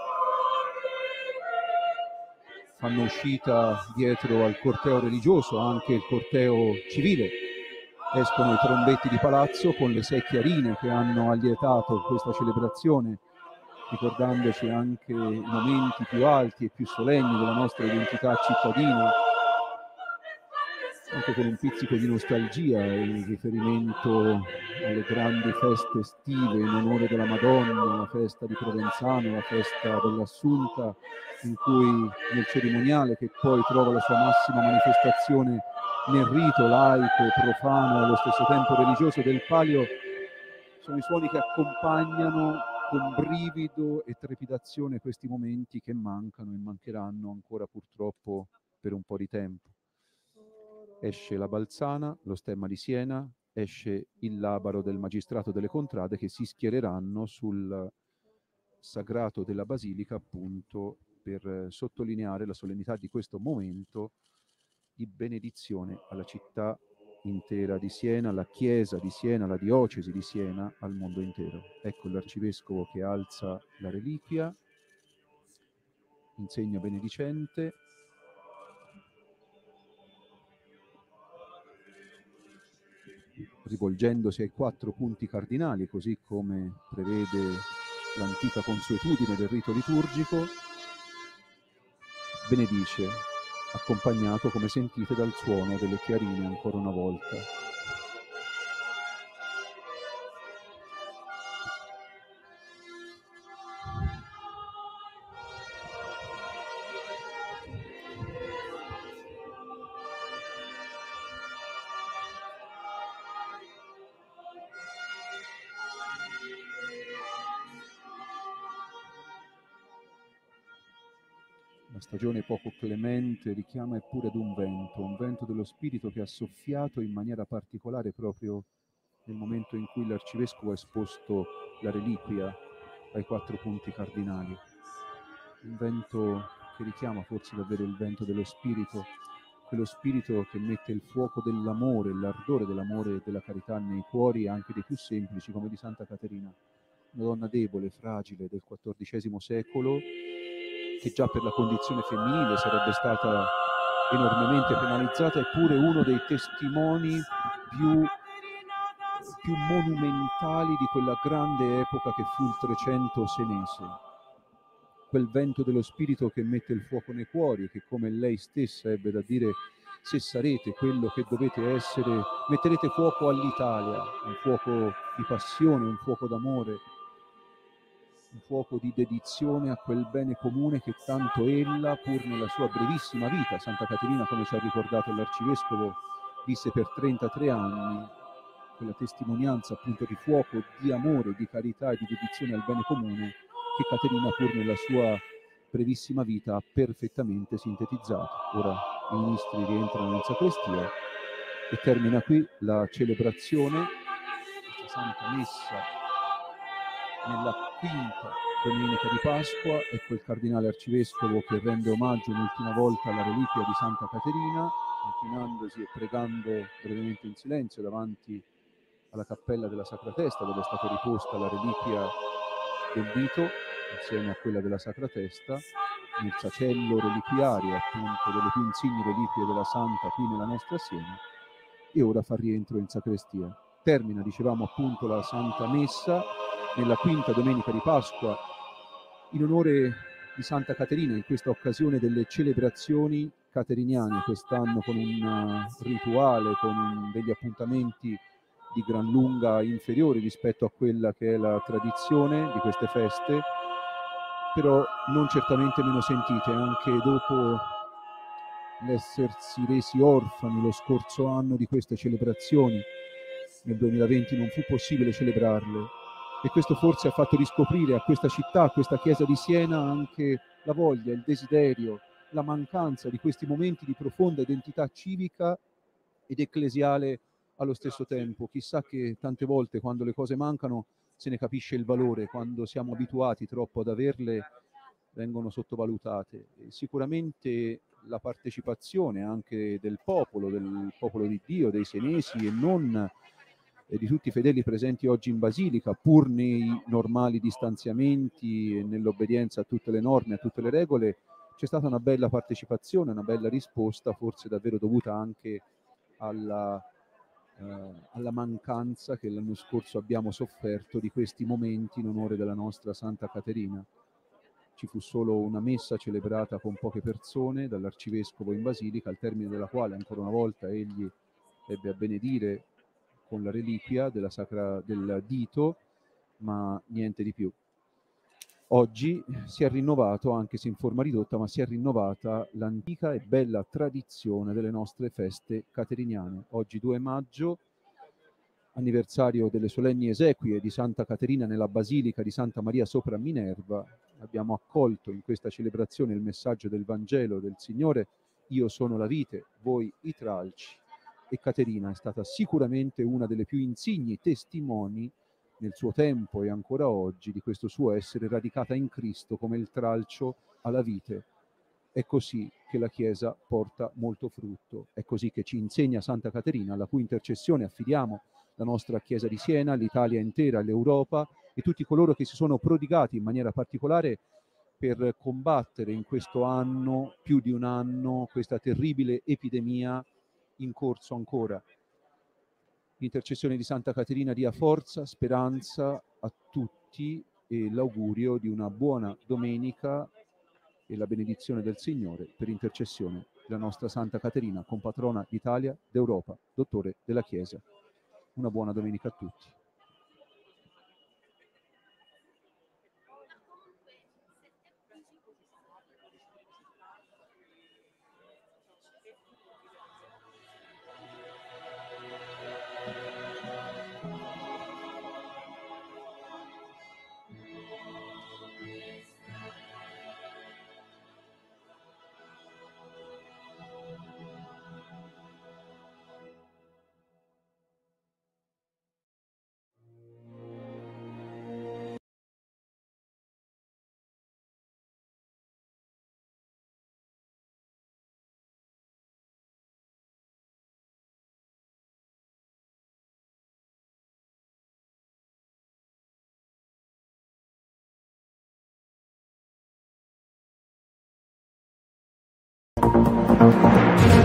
[SPEAKER 1] Fanno uscita dietro al corteo religioso anche il corteo civile. Escono i trombetti di palazzo con le 6 chiarine che hanno allietato questa celebrazione, ricordandoci anche i momenti più alti e più solenni della nostra identità cittadina, anche con un pizzico di nostalgia in riferimento alle grandi feste estive in onore della Madonna, la festa di Provenzano, la festa dell'Assunta, in cui nel cerimoniale, che poi trova la sua massima manifestazione nel rito laico, profano e allo stesso tempo religioso del Palio, sono i suoni che accompagnano con brivido e trepidazione questi momenti che mancano e mancheranno ancora purtroppo per un po' di tempo. Esce la balzana, lo stemma di Siena, esce il labaro del magistrato delle contrade che si schiereranno sul sagrato della Basilica appunto per sottolineare la solennità di questo momento di benedizione alla città intera di Siena, alla Chiesa di Siena, alla diocesi di Siena, al mondo intero. Ecco l'arcivescovo che alza la reliquia in segno benedicente. Rivolgendosi ai 4 punti cardinali, così come prevede l'antica consuetudine del rito liturgico, benedice, accompagnato, come sentite, dal suono delle chiarine ancora una volta. La stagione poco clemente richiama eppure ad un vento dello spirito che ha soffiato in maniera particolare proprio nel momento in cui l'arcivescovo ha esposto la reliquia ai 4 punti cardinali. Un vento che richiama forse davvero il vento dello Spirito, quello Spirito che mette il fuoco dell'amore, l'ardore dell'amore e della carità nei cuori anche dei più semplici, come di Santa Caterina, una donna debole, fragile del XIV secolo, che già per la condizione femminile sarebbe stata enormemente penalizzata, eppure uno dei testimoni più monumentali di quella grande epoca che fu il Trecento senese. Quel vento dello Spirito che mette il fuoco nei cuori e che, come lei stessa ebbe da dire, se sarete quello che dovete essere, metterete fuoco all'Italia, un fuoco di passione, un fuoco d'amore, un fuoco di dedizione a quel bene comune che tanto ella, pur nella sua brevissima vita, Santa Caterina, come ci ha ricordato l'Arcivescovo, visse per 33 anni, quella testimonianza appunto di fuoco, di amore, di carità e di dedizione al bene comune che Caterina, pur nella sua brevissima vita, ha perfettamente sintetizzato. Ora i ministri rientrano in sacrestia e termina qui la celebrazione, questa Santa Messa nella quinta domenica di Pasqua. Ecco il cardinale arcivescovo che rende omaggio un'ultima volta alla reliquia di Santa Caterina, inchinandosi e pregando brevemente in silenzio davanti alla cappella della Sacra Testa, dove è stata riposta la reliquia del dito insieme a quella della Sacra Testa, nel sacello reliquiario appunto delle più insigni reliquie della Santa qui nella nostra Siena, e ora fa rientro in sacrestia. Termina, dicevamo appunto, la Santa Messa nella quinta domenica di Pasqua in onore di Santa Caterina, in questa occasione delle celebrazioni cateriniane, quest'anno con un rituale, con degli appuntamenti di gran lunga inferiori rispetto a quella che è la tradizione di queste feste, però non certamente meno sentite, anche dopo l'essersi resi orfani lo scorso anno di queste celebrazioni. Nel 2020 non fu possibile celebrarle e questo forse ha fatto riscoprire a questa città, a questa chiesa di Siena, anche la voglia, il desiderio, la mancanza di questi momenti di profonda identità civica ed ecclesiale allo stesso tempo. Chissà che tante volte quando le cose mancano se ne capisce il valore, quando siamo abituati troppo ad averle vengono sottovalutate. E sicuramente la partecipazione anche del popolo di Dio, dei senesi e non, e di tutti i fedeli presenti oggi in Basilica, pur nei normali distanziamenti e nell'obbedienza a tutte le norme, a tutte le regole, c'è stata una bella partecipazione, una bella risposta, forse davvero dovuta anche alla mancanza che l'anno scorso abbiamo sofferto di questi momenti in onore della nostra Santa Caterina. Ci fu solo una messa celebrata con poche persone dall'Arcivescovo in Basilica, al termine della quale ancora una volta egli ebbe a benedire con la reliquia del dito, ma niente di più. Oggi si è rinnovato, anche se in forma ridotta, ma si è rinnovata l'antica e bella tradizione delle nostre feste cateriniane. Oggi 2 maggio, anniversario delle solenni esequie di Santa Caterina nella Basilica di Santa Maria sopra Minerva, abbiamo accolto in questa celebrazione il messaggio del Vangelo del Signore: io sono la vite, voi i tralci. E Caterina è stata sicuramente una delle più insigni testimoni nel suo tempo e ancora oggi di questo suo essere radicata in Cristo come il tralcio alla vite. È così che la Chiesa porta molto frutto, è così che ci insegna Santa Caterina, alla cui intercessione affidiamo la nostra Chiesa di Siena, l'Italia intera, l'Europa e tutti coloro che si sono prodigati in maniera particolare per combattere in questo anno, più di un anno, questa terribile epidemia in corso ancora. L'intercessione di Santa Caterina dia forza, speranza a tutti e l'augurio di una buona domenica e la benedizione del Signore per intercessione della nostra Santa Caterina, compatrona d'Italia, d'Europa, dottore della Chiesa. Una buona domenica a tutti.
[SPEAKER 10] Amen.